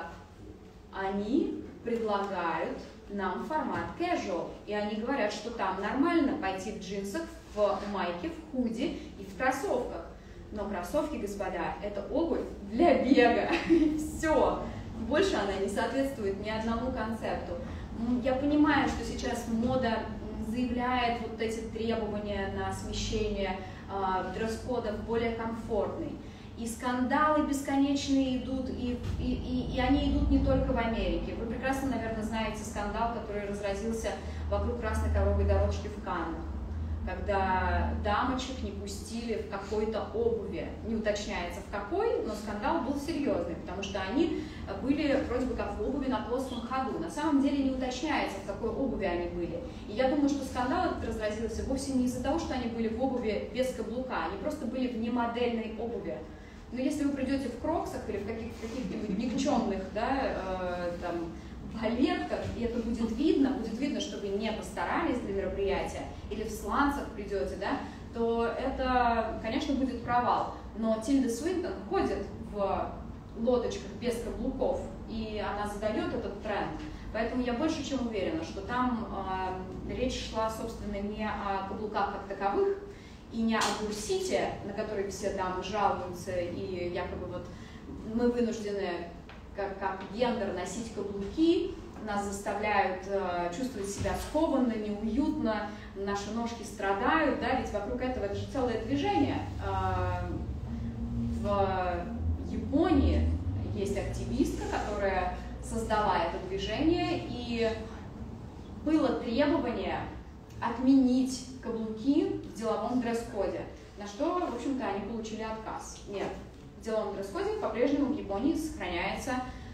они предлагают нам формат casual, и они говорят, что там нормально пойти в джинсах, в майке, в худи и в кроссовках. Но кроссовки, господа, это обувь для бега. Все. Больше она не соответствует ни одному концепту. Я понимаю, что сейчас мода заявляет вот эти требования на смещение э, дресс-кода в более комфортный. И скандалы бесконечные идут, и, и, и, и они идут не только в Америке. Вы прекрасно, наверное, знаете скандал, который разразился вокруг красной ковровой дорожки в Каннах, когда дамочек не пустили в какой-то обуви. Не уточняется в какой, но скандал был серьезный, потому что они были вроде бы как в обуви на плоском ходу. На самом деле не уточняется, в какой обуви они были. И я думаю, что скандал этот разразился вовсе не из-за того, что они были в обуви без каблука, они просто были в немодельной обуви. Но если вы придете в кроксах или в каких- каких-нибудь никчемных, да, э, там, балетках, и это будет видно, будет видно, что вы не постарались для мероприятия, или в сланцах придете, да, то это, конечно, будет провал. Но Тильда Свинтон ходит в лодочках без каблуков, и она задает этот тренд. Поэтому я больше чем уверена, что там э, речь шла, собственно, не о каблуках как таковых, и не о бурсите, на который все дамы жалуются, и якобы вот мы вынуждены как, как гендер носить каблуки, нас заставляют э, чувствовать себя скованно, неуютно, наши ножки страдают, да, ведь вокруг этого это же целое движение. Э, в Японии есть активистка, которая создала это движение, и было требование отменить каблуки в деловом дресс-коде, на что, в общем-то, они получили отказ. Нет, в деловом дресс-коде по-прежнему в Японии сохраняется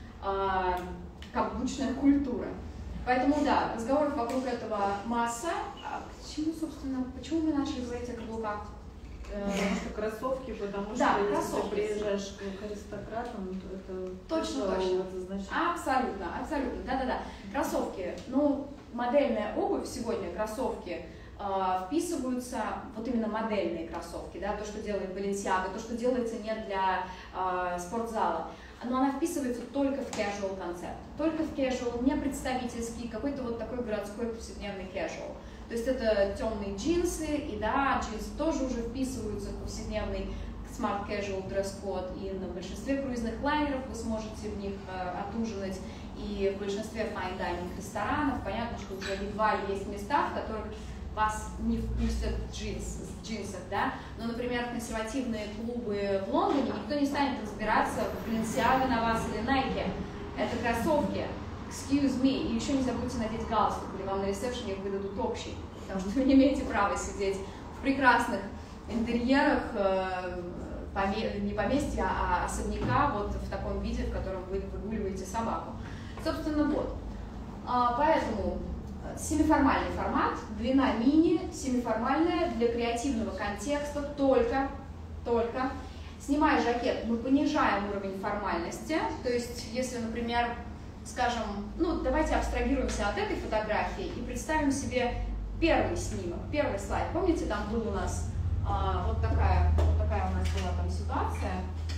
э, каблучная культура. Поэтому, да, разговоров вокруг этого масса. А почему, собственно, почему мы начали говорить о каблуках? Потому что кроссовки, потому Да, что кроссовки. если ты приезжаешь к аристократам, то это Точно, тоже точно. это значит. Абсолютно, абсолютно, да-да-да. Кроссовки, ну, модельная обувь сегодня, кроссовки, э, вписываются, вот именно модельные кроссовки, да, то, что делает Balenciaga, то, что делается не для э, спортзала, но она вписывается только в casual концепт, только в casual, не представительский, какой-то вот такой городской повседневный casual. То есть это темные джинсы, и да, джинсы тоже уже вписываются в повседневный smart casual дресс-код, и на большинстве круизных лайнеров вы сможете в них э, отужинать, и в большинстве fine dining ресторанов понятно, что уже едва ли есть места, в которых вас не впустят в джинс, в джинсах, да, но, например, консервативные клубы в Лондоне никто не станет разбираться, Balenciaga на вас или Nike, это кроссовки. Excuse me, и еще не забудьте надеть галстук, или вам на ресепшене выдадут общий, потому что вы не имеете права сидеть в прекрасных интерьерах, э, поме- не поместья, а особняка, вот в таком виде, в котором вы выгуливаете собаку. Собственно, вот. А, поэтому семиформальный формат, длина мини, семиформальная, для креативного контекста только, только. Снимая жакет, мы понижаем уровень формальности, то есть, если, например, скажем, ну, давайте абстрагируемся от этой фотографии и представим себе первый снимок, первый слайд. Помните, там был у нас а, вот, такая, вот такая у нас была там ситуация,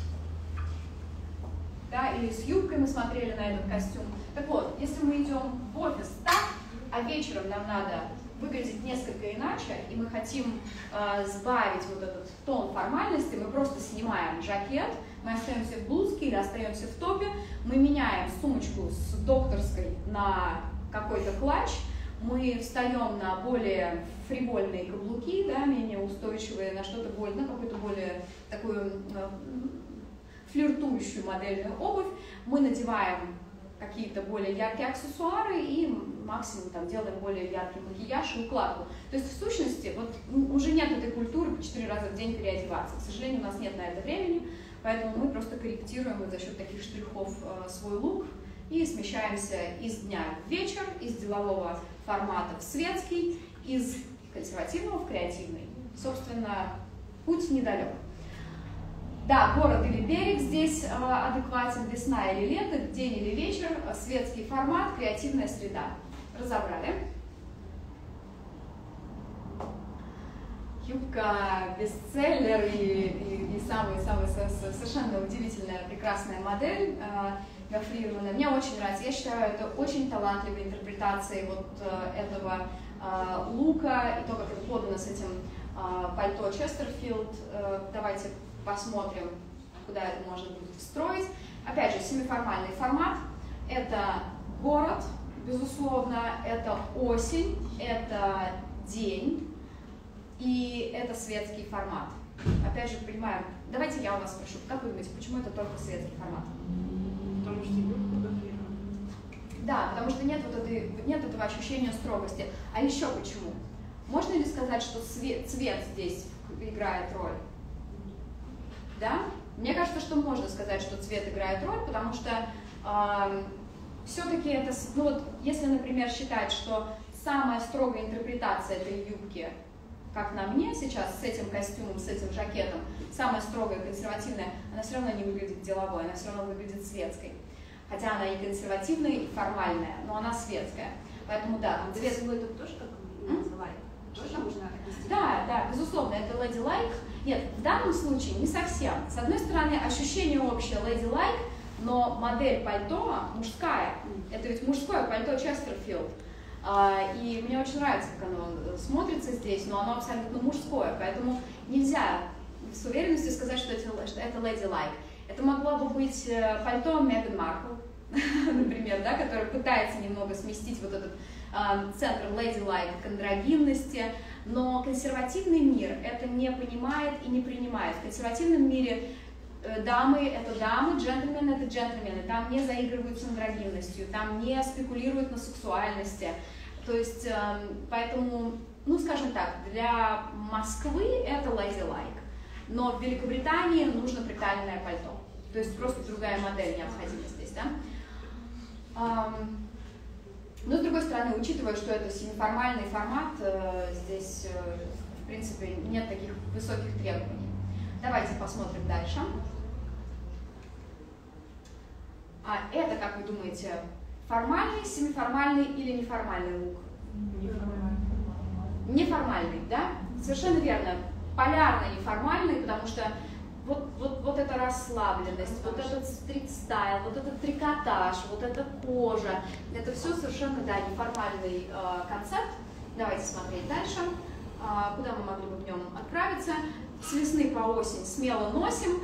да, или с юбкой мы смотрели на этот костюм. Так вот, если мы идем в офис так, а вечером нам надо выглядеть несколько иначе, и мы хотим э, сбавить вот этот тон формальности, мы просто снимаем жакет, мы остаемся в блузке или остаемся в топе, мы меняем сумочку с докторской на какой-то клатч, мы встаем на более фривольные каблуки, да, менее устойчивые, на что-то более, на какую-то более такую э, флиртующую модельную обувь. Мы надеваем какие-то более яркие аксессуары и максимум там делаем более яркий макияж и укладку. То есть в сущности вот уже нет этой культуры по четыре раза в день переодеваться. К сожалению, у нас нет на это времени, поэтому мы просто корректируем вот за счет таких штрихов э, свой лук и смещаемся из дня в вечер, из делового формата в светский, из консервативного в креативный. Собственно, путь недалек. Да, город или берег здесь э, адекватен, весна или лето, день или вечер, светский формат, креативная среда. Разобрали. Юбка бестселлер и, и, и самая-самая совершенно удивительная, прекрасная модель, э, гофрированная. Мне очень нравится. Я считаю, это очень талантливая интерпретация вот э, этого э, лука и то, как это подано с этим э, пальто Честерфилд. Э, давайте посмотрим, куда это можно будет встроить. Опять же, семиформальный формат. Это город, безусловно, это осень, это день и это светский формат. Опять же, понимаем, давайте я у вас спрошу, как вы думаете, почему это только светский формат? Потому что юбка гофрирована. Да, потому что нет, вот этой, нет этого ощущения строгости. А еще почему? Можно ли сказать, что цвет, цвет здесь играет роль? Да? Мне кажется, что можно сказать, что цвет играет роль, потому что э, все-таки это, ну вот, если, например, считать, что самая строгая интерпретация этой юбки, как на мне сейчас, с этим костюмом, с этим жакетом, самая строгая, консервативная, она все равно не выглядит деловой, она все равно выглядит светской. Хотя она и консервативная, и формальная, но она светская. Поэтому да, А цвет... силуэт тоже как называли? Тоже можно отнести? Да, да, безусловно, это ladylike. Нет, в данном случае не совсем. С одной стороны, ощущение общее ladylike, но модель пальто мужская. Это ведь мужское пальто Честерфилд. И мне очень нравится, как оно смотрится здесь, но оно абсолютно мужское, поэтому нельзя с уверенностью сказать, что это, что это ladylike. Это могло бы быть пальто Меган Маркл, например, да, которая пытается немного сместить вот этот э, центр ladylike к андрогинности, но консервативный мир это не понимает и не принимает. В консервативном мире э, дамы это дамы, джентльмены это джентльмены, там не заигрывают с андрогинностью, там не спекулируют на сексуальности. То есть, э, поэтому, ну скажем так, для Москвы это ladylike, но в Великобритании нужно приталенное пальто. То есть просто другая модель необходима здесь, да? Um, но с другой стороны, учитывая, что это семиформальный формат, э, здесь, э, в принципе, нет таких высоких требований. Давайте посмотрим дальше. А это, как вы думаете, формальный, семиформальный или неформальный лук? Неформальный. Неформальный, да? Совершенно верно. Полярно неформальный, потому что Вот, вот, вот эта расслабленность, вот этот стрит-стайл, вот этот трикотаж, вот эта кожа, это все совершенно, да, неформальный э, концепт. Давайте смотреть дальше, э, куда мы могли бы в нем отправиться. С весны по осень смело носим.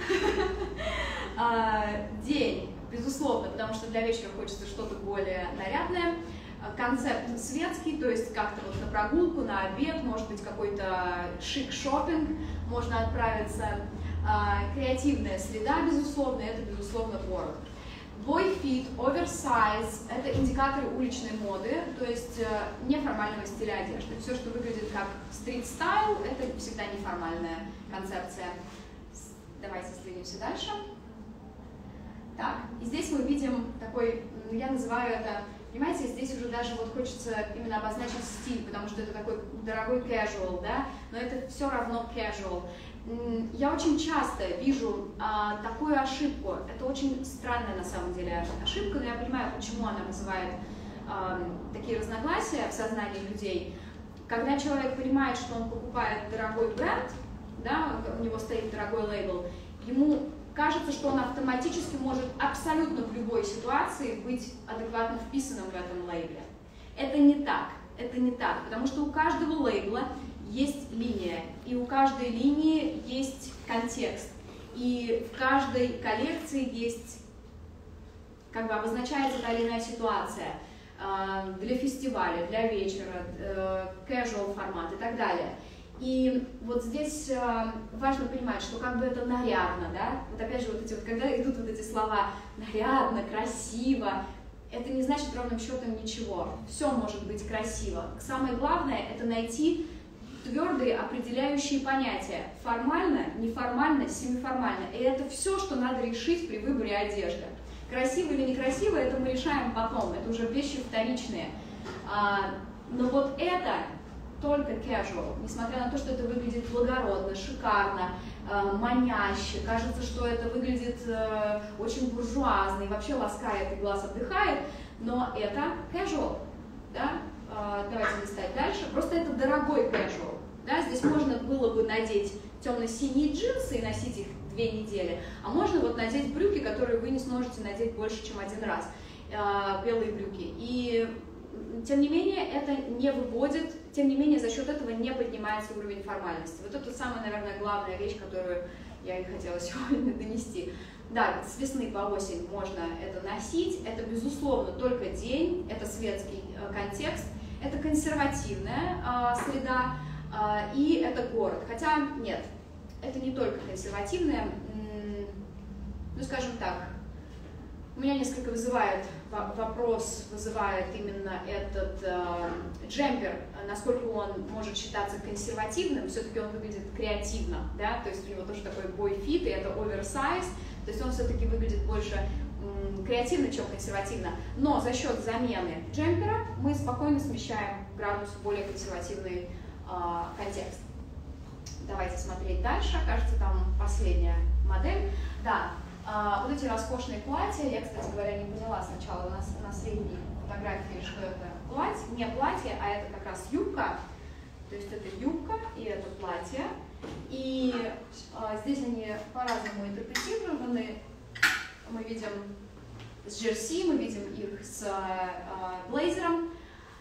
День, безусловно, потому что для вечера хочется что-то более нарядное. Концепт светский, то есть как-то вот на прогулку, на обед, может быть какой-то шик-шопинг, можно отправиться. Креативная среда, безусловно, это, безусловно, город. Boy-fit, оверсайз – это индикаторы уличной моды, то есть неформального стиля одежды. Все, что выглядит как стрит-стайл, это всегда неформальная концепция. Давайте сдвинемся дальше. Так, и здесь мы видим такой, я называю это, понимаете, здесь уже даже вот хочется именно обозначить стиль, потому что это такой дорогой casual, да, но это все равно casual. Я очень часто вижу а, такую ошибку, это очень странная на самом деле ошибка, но я понимаю, почему она вызывает а, такие разногласия в сознании людей. Когда человек понимает, что он покупает дорогой бренд, да, у него стоит дорогой лейбл, ему кажется, что он автоматически может абсолютно в любой ситуации быть адекватно вписанным в этом лейбле. Это не так, это не так, потому что у каждого лейбла есть линия, и у каждой линии есть контекст, и в каждой коллекции есть, как бы обозначается та или иная ситуация э, для фестиваля, для вечера, э, casual формат и так далее. И вот здесь важно понимать, что как бы это нарядно, да, вот опять же вот эти вот, когда идут вот эти слова нарядно, красиво, это не значит ровным счетом ничего. Все может быть красиво. Самое главное — это найти твердые определяющие понятия. Формально, неформально, семиформально. И это все, что надо решить при выборе одежды. Красиво или некрасиво, это мы решаем потом. Это уже вещи вторичные. А, но вот это только casual. Несмотря на то, что это выглядит благородно, шикарно, э, маняще. Кажется, что это выглядит э, очень буржуазно и вообще ласкает и глаз отдыхает. Но это casual. Да? Давайте листать дальше. Просто это дорогой casual. Да? Здесь можно было бы надеть темно-синие джинсы и носить их две недели, а можно вот надеть брюки, которые вы не сможете надеть больше, чем один раз, белые брюки. И тем не менее это не выводит, тем не менее за счет этого не поднимается уровень формальности. Вот это самая, наверное, главная вещь, которую я и хотела сегодня донести. Да, с весны по осень можно это носить, это, безусловно, только день, это светский э, контекст, это консервативная э, среда э, и это город. Хотя, нет, это не только консервативная, ну, скажем так, у меня несколько вызывает, вопрос вызывает именно этот э, джемпер, насколько он может считаться консервативным, все-таки он выглядит креативно, да, то есть у него тоже такой бойфит, и это оверсайз. То есть он все-таки выглядит больше м, креативно, чем консервативно. Но за счет замены джемпера мы спокойно смещаем градус в более консервативный э, контекст. Давайте смотреть дальше. Кажется, там последняя модель. Да, э, вот эти роскошные платья. Я, кстати говоря, не поняла сначала на, на средней фотографии, что это платье. Не платье, а это как раз юбка. То есть это юбка и это платье. И а, здесь они по-разному интерпретированы. Мы видим с джерси, мы видим их с а, блейзером.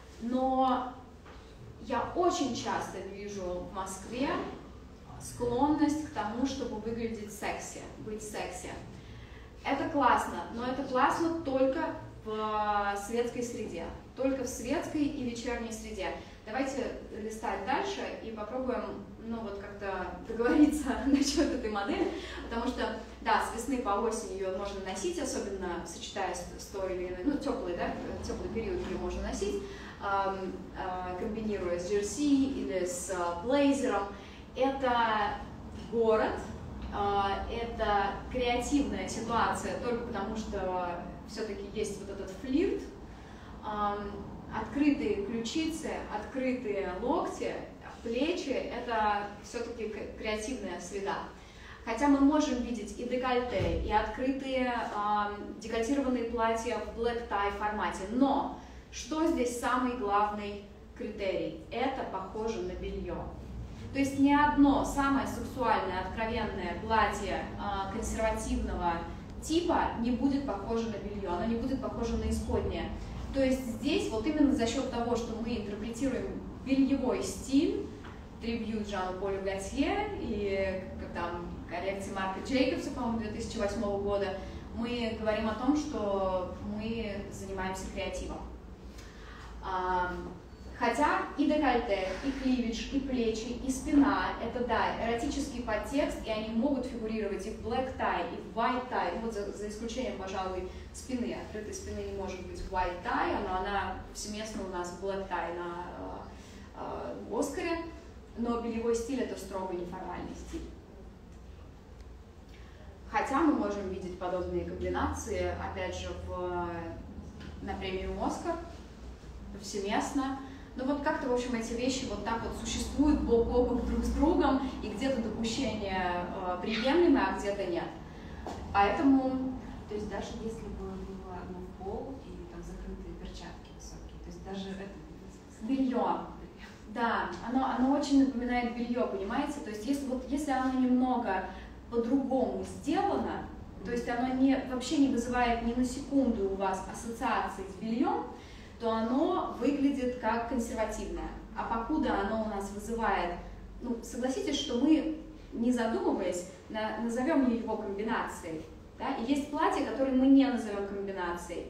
Но я очень часто вижу в Москве склонность к тому, чтобы выглядеть секси, быть секси. Это классно, но это классно только в светской среде. Только в светской и вечерней среде. Давайте листать дальше и попробуем, ну вот как-то договориться насчет этой модели, потому что, да, с весны по осень ее можно носить, особенно сочетая с, с той или иной, ну теплый, да, теплый период ее можно носить, эм, э, комбинируя с джерси или с э, блейзером. Это город, э, это креативная ситуация только потому, что все-таки есть вот этот флирт. Эм, Открытые ключицы, открытые локти, плечи – это все-таки креативная среда. Хотя мы можем видеть и декольте, и открытые э, декольтированные платья в black tie формате. Но что здесь самый главный критерий? Это похоже на белье. То есть ни одно самое сексуальное, откровенное платье э, консервативного типа не будет похоже на белье, оно не будет похоже на исподнее. То есть здесь вот именно за счет того, что мы интерпретируем бельевой стиль, трибьют Жану Полю Готье и как там коллекции Марка Джейкобса, по-моему, две тысячи восьмого года, мы говорим о том, что мы занимаемся креативом. Хотя и декольте, и кливидж, и плечи, и спина – это, да, эротический подтекст, и они могут фигурировать и в black tie, и в white tie, ну, вот за, за исключением, пожалуй, спины. Открытой спины не может быть в white tie, но она повсеместно у нас в black tie на э, э, Оскаре, но бельевой стиль – это строго неформальный стиль. Хотя мы можем видеть подобные комбинации, опять же, в, на премию Оскар, повсеместно. Но вот как-то, в общем, эти вещи вот так вот существуют бок о бок друг с другом, и где-то допущения э, приемлемы, а где-то нет. Поэтому... То есть даже если бы было одно в пол и там закрытые перчатки высокие, то есть даже это... Белье. Да, оно, оно очень напоминает белье, понимаете? То есть если, вот, если оно немного по-другому сделано, то есть оно не, вообще не вызывает ни на секунду у вас ассоциации с бельем, то оно выглядит как консервативное. А покуда оно у нас вызывает, ну, согласитесь, что мы, не задумываясь, на, назовем его комбинацией. Да? И есть платья, которые мы не назовем комбинацией.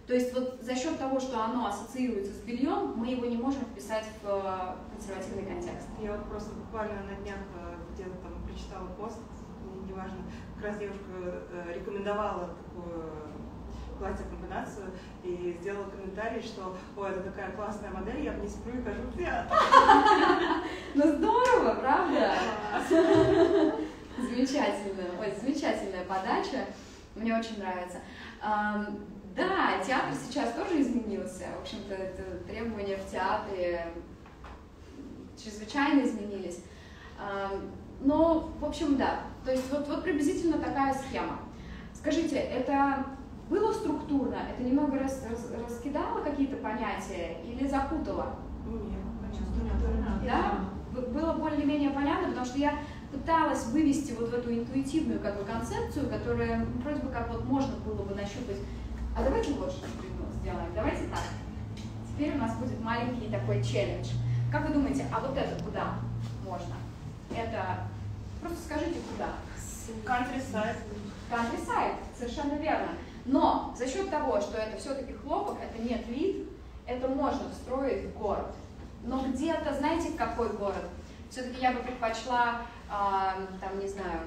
То есть вот за счет того, что оно ассоциируется с бельем, мы его не можем вписать в консервативный контекст. Я вот просто буквально на днях где-то там прочитала пост, неважно, как раз девушка рекомендовала такую платье-комбинацию и сделала комментарий, что ой, это такая классная модель, я в ней сплю и хожу в театр. Ну здорово, правда? Замечательно, ой, замечательная подача, мне очень нравится. Да, театр сейчас тоже изменился, в общем-то, требования в театре чрезвычайно изменились. Но, в общем, да, то есть вот, вот приблизительно такая схема. Скажите, это было структурно, это немного рас, рас, раскидало какие-то понятия или запутало? Нет, понятно. Да? Было более-менее понятно, потому что я пыталась вывести вот в эту интуитивную как бы концепцию, которая вроде бы как вот можно было бы нащупать. А давайте вот что сделаем, давайте так. Теперь у нас будет маленький такой челлендж. Как вы думаете, а вот это куда можно? Это, просто скажите куда. Countryside. Countryside, совершенно верно. Но за счет того, что это все-таки хлопок, это не твид, это можно встроить в город. Но где-то, знаете, какой город? Все-таки я бы предпочла, а, там, не знаю,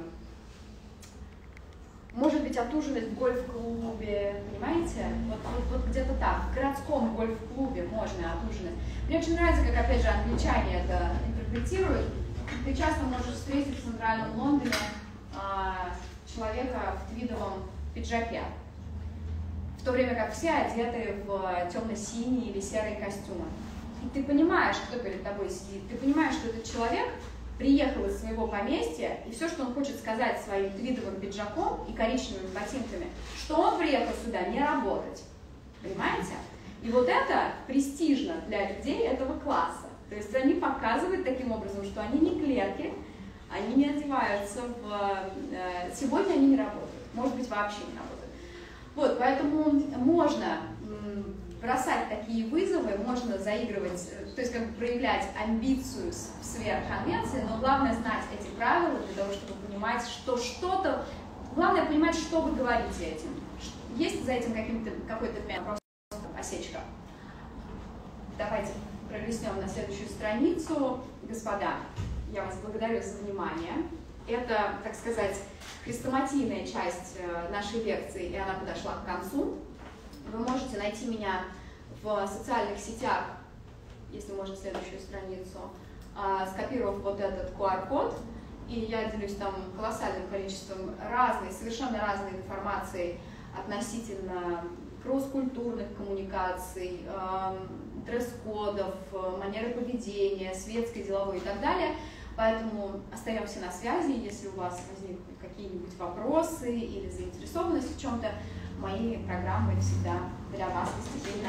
может быть, отужинать в гольф-клубе, понимаете? Вот, вот, вот где-то так, в городском гольф-клубе можно отужинать. Мне очень нравится, как, опять же, англичане это интерпретируют. Ты часто можешь встретить в центральном Лондоне а, человека в твидовом пиджаке, в то время как все одеты в темно-синие или серые костюмы. И ты понимаешь, кто перед тобой сидит, ты понимаешь, что этот человек приехал из своего поместья, и все, что он хочет сказать своим твидовым пиджаком и коричневыми ботинками, что он приехал сюда не работать. Понимаете? И вот это престижно для людей этого класса. То есть они показывают таким образом, что они не клерки, они не одеваются в... Сегодня они не работают, может быть, вообще не работают. Вот, поэтому можно бросать такие вызовы, можно заигрывать, то есть как бы проявлять амбицию сверх конвенции, но главное знать эти правила для того, чтобы понимать, что что-то... Главное понимать, что вы говорите этим. Есть за этим какой-то вопрос, осечка? Давайте пролистнем на следующую страницу. Господа, я вас благодарю за внимание. Это, так сказать, хрестоматийная часть нашей лекции, и она подошла к концу. Вы можете найти меня в социальных сетях, если можно следующую страницу, скопировав вот этот ку ар код, и я делюсь там колоссальным количеством разной, совершенно разной информации относительно кросс-культурных коммуникаций, дресс-кодов, манеры поведения, светской, деловой и так далее. Поэтому остаемся на связи, если у вас возникнут какие-нибудь вопросы или заинтересованность в чем-то, мои программы всегда для вас гостеприимно.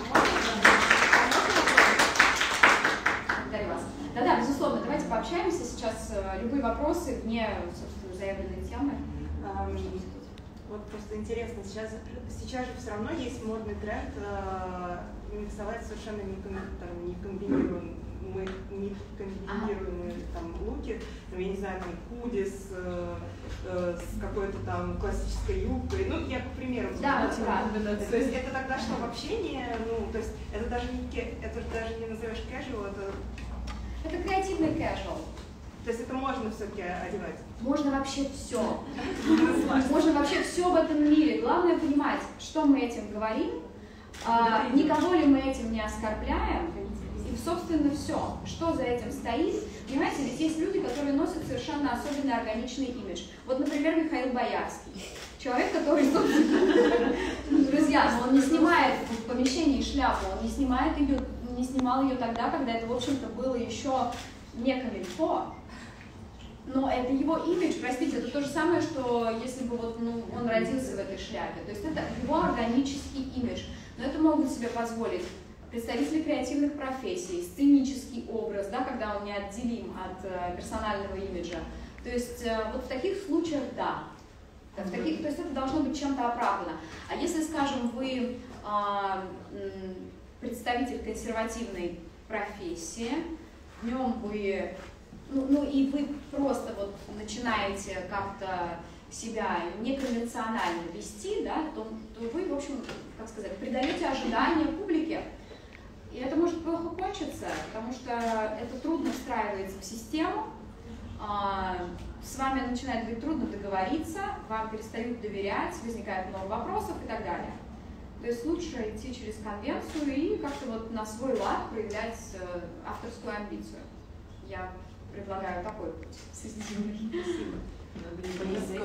Благодарю вас. Да-да, безусловно, давайте пообщаемся сейчас. Любые вопросы вне, собственно, заявленной темы. Вот просто интересно, сейчас, сейчас же все равно есть модный тренд э, миксовать совершенно некомбинируемые не комбинируемые там луки, ну, я не знаю, там худи с, э, э, с какой-то там классической юбкой, ну, я, к примеру, да, да. То есть это тогда что, вообще не, ну, то есть это даже не, это даже не назовешь casual, это... Это креативный casual. То есть это можно все-таки одевать? Можно вообще все. Можно вообще все в этом мире. Главное понимать, что мы этим говорим, а, никого ли мы этим не оскорбляем, и, собственно, все, что за этим стоит. Понимаете, ведь есть люди, которые носят совершенно особенный органичный имидж. Вот, например, Михаил Боярский. Человек, который, друзья, но он не снимает в помещении шляпу, он не снимает ее, не снимал ее тогда, когда это, в общем-то, было еще не камильфо. Но это его имидж, простите, это то же самое, что если бы вот, ну, он родился в этой шляпе. То есть это его органический имидж. Но это могут себе позволить представители креативных профессий, сценический образ, да, когда он неотделим от э, персонального имиджа. То есть э, вот в таких случаях да. В таких, то есть это должно быть чем-то оправдано. А если, скажем, вы э, представитель консервативной профессии, в нем вы, ну, ну и вы просто вот начинаете как-то себя неконвенционально вести, да, то, то вы, в общем, как сказать, придаете ожидания публике. И это может плохо кончиться, потому что это трудно встраивается в систему, с вами начинает быть трудно договориться, вам перестают доверять, возникает много вопросов и так далее. То есть лучше идти через конвенцию и как-то вот на свой лад проявлять авторскую амбицию. Я предлагаю такой путь. Спасибо. Надо не бояться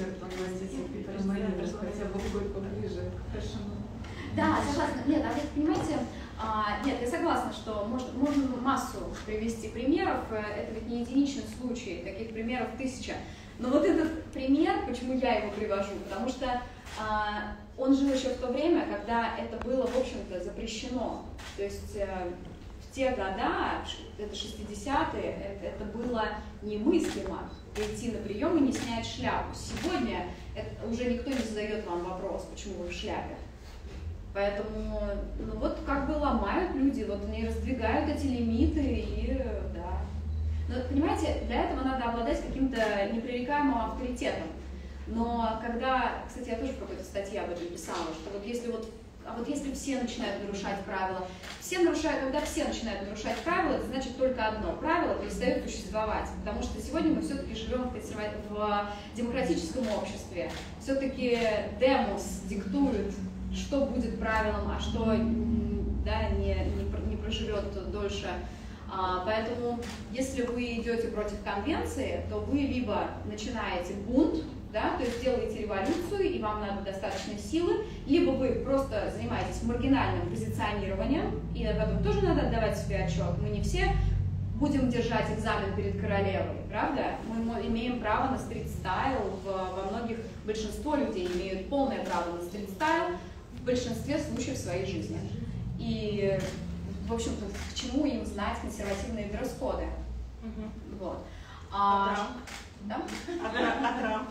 хотя бы вплоть поближе к фэшну. Да, согласна. Нет, а вы понимаете, а, нет, я согласна, что можно, можно массу привести примеров. Это ведь не единичный случай, таких примеров тысяча. Но вот этот пример, почему я его привожу, потому что а, он жил еще в то время, когда это было, в общем-то, запрещено. То есть а, в те года, это шестидесятые, это, это было немыслимо прийти на прием и не снять шляпу. Сегодня это, уже никто не задает вам вопрос, почему вы в шляпе. Поэтому, ну вот как бы ломают люди, вот они раздвигают эти лимиты и, да. Но, понимаете, для этого надо обладать каким-то непререкаемым авторитетом. Но когда, кстати, я тоже в какой-то статье об этом писала, что вот если вот, а вот если все начинают нарушать правила, все нарушают, когда все начинают нарушать правила, это значит только одно: правило перестает существовать, потому что сегодня мы все-таки живем в, в демократическом обществе, все-таки демос диктует, что будет правилом, а что, да, не, не, не проживет дольше. А, поэтому, если вы идете против конвенции, то вы либо начинаете бунт, да, то есть делаете революцию, и вам надо достаточно силы, либо вы просто занимаетесь маргинальным позиционированием, и об этом тоже надо отдавать себе отчет. Мы не все будем держать экзамен перед королевой, правда? Мы имеем право на стрит-стайл, во многих, большинство людей имеют полное право на стрит-стайл, в большинстве случаев в своей жизни. И, в общем-то, к чему им знать консервативные дресс-коды? Mm-hmm. Вот. А, а Трамп? Да? А, а Трамп?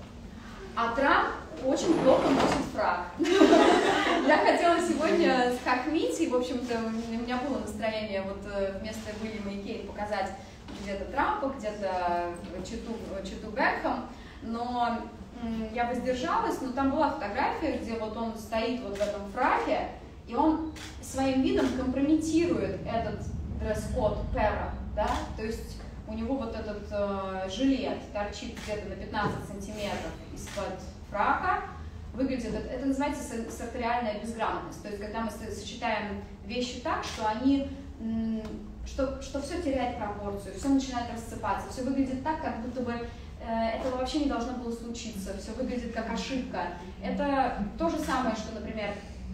А Трамп очень плохо носит фрак. Я хотела сегодня схохмить, и, в общем-то, у меня было настроение вот вместо Уильяма и Кейт показать где-то Трампа, где-то Читу, Читу Бекхэм, но я воздержалась, но там была фотография, где вот он стоит вот в этом фраке, и он своим видом компрометирует этот дресс-код Пэра, да, то есть у него вот этот э, жилет торчит где-то на пятнадцать сантиметров из-под фрака, выглядит, это, это называется сарториальная безграмотность, то есть когда мы сочетаем вещи так, что они, что, что все теряет пропорцию, все начинает рассыпаться, все выглядит так, как будто бы этого вообще не должно было случиться, все выглядит как ошибка. Это то же самое, что, например,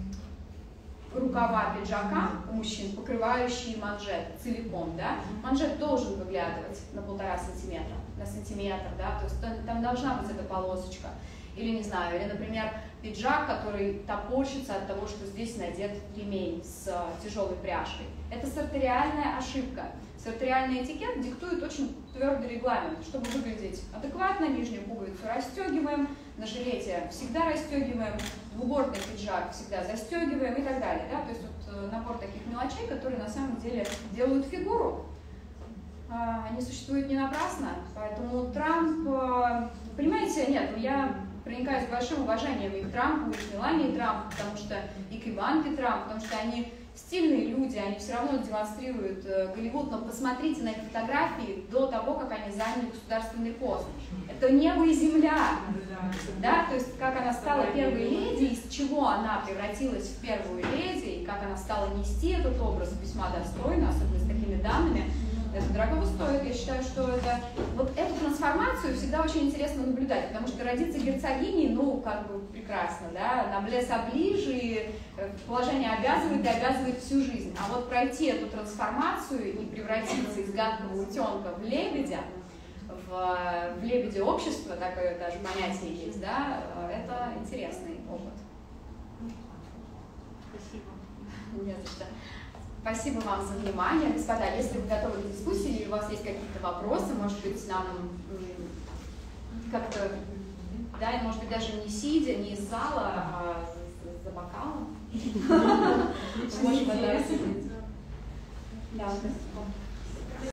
рукава пиджака у мужчин, покрывающие манжет целиком, да? Манжет должен выглядывать на полтора сантиметра, на сантиметр, да? То есть там должна быть эта полосочка. Или, не знаю, или, например, пиджак, который топорщится от того, что здесь надет ремень с тяжелой пряжкой. Это сарториальная ошибка. Сарториальный этикет диктует очень твердый регламент. Чтобы выглядеть адекватно, нижнюю пуговицу расстегиваем, на жилете всегда расстегиваем, двубортный пиджак всегда застегиваем и так далее. Да? То есть вот набор таких мелочей, которые на самом деле делают фигуру. Они существуют не напрасно, поэтому Трамп, понимаете, нет, я проникаюсь большим уважением и к Трампу, и к Мелании Трамп, потому что и к Иванке Трамп, потому что они стильные люди, они все равно демонстрируют Голливуд, но посмотрите на их фотографии до того, как они заняли государственный пост. Это небо и земля, да, то есть как она стала первой леди, из чего она превратилась в первую леди, и как она стала нести этот образ весьма достойно, особенно с такими данными. Это дорого стоит. Я считаю, что это, вот эту трансформацию всегда очень интересно наблюдать, потому что родиться герцогиней, ну, как бы прекрасно, да, noblesse oblige, и положение обязывает и обязывает всю жизнь. А вот пройти эту трансформацию и превратиться из гадкого утенка в лебедя, в, в лебедя общества, такое даже понятие есть, да, это интересный опыт. Спасибо. Не за что. Спасибо вам за внимание. Господа, если вы готовы к дискуссии или у вас есть какие-то вопросы, может быть, нам как-то, да, может быть, даже не сидя, не из зала, а за бокалом. Может быть, да. Да, спасибо.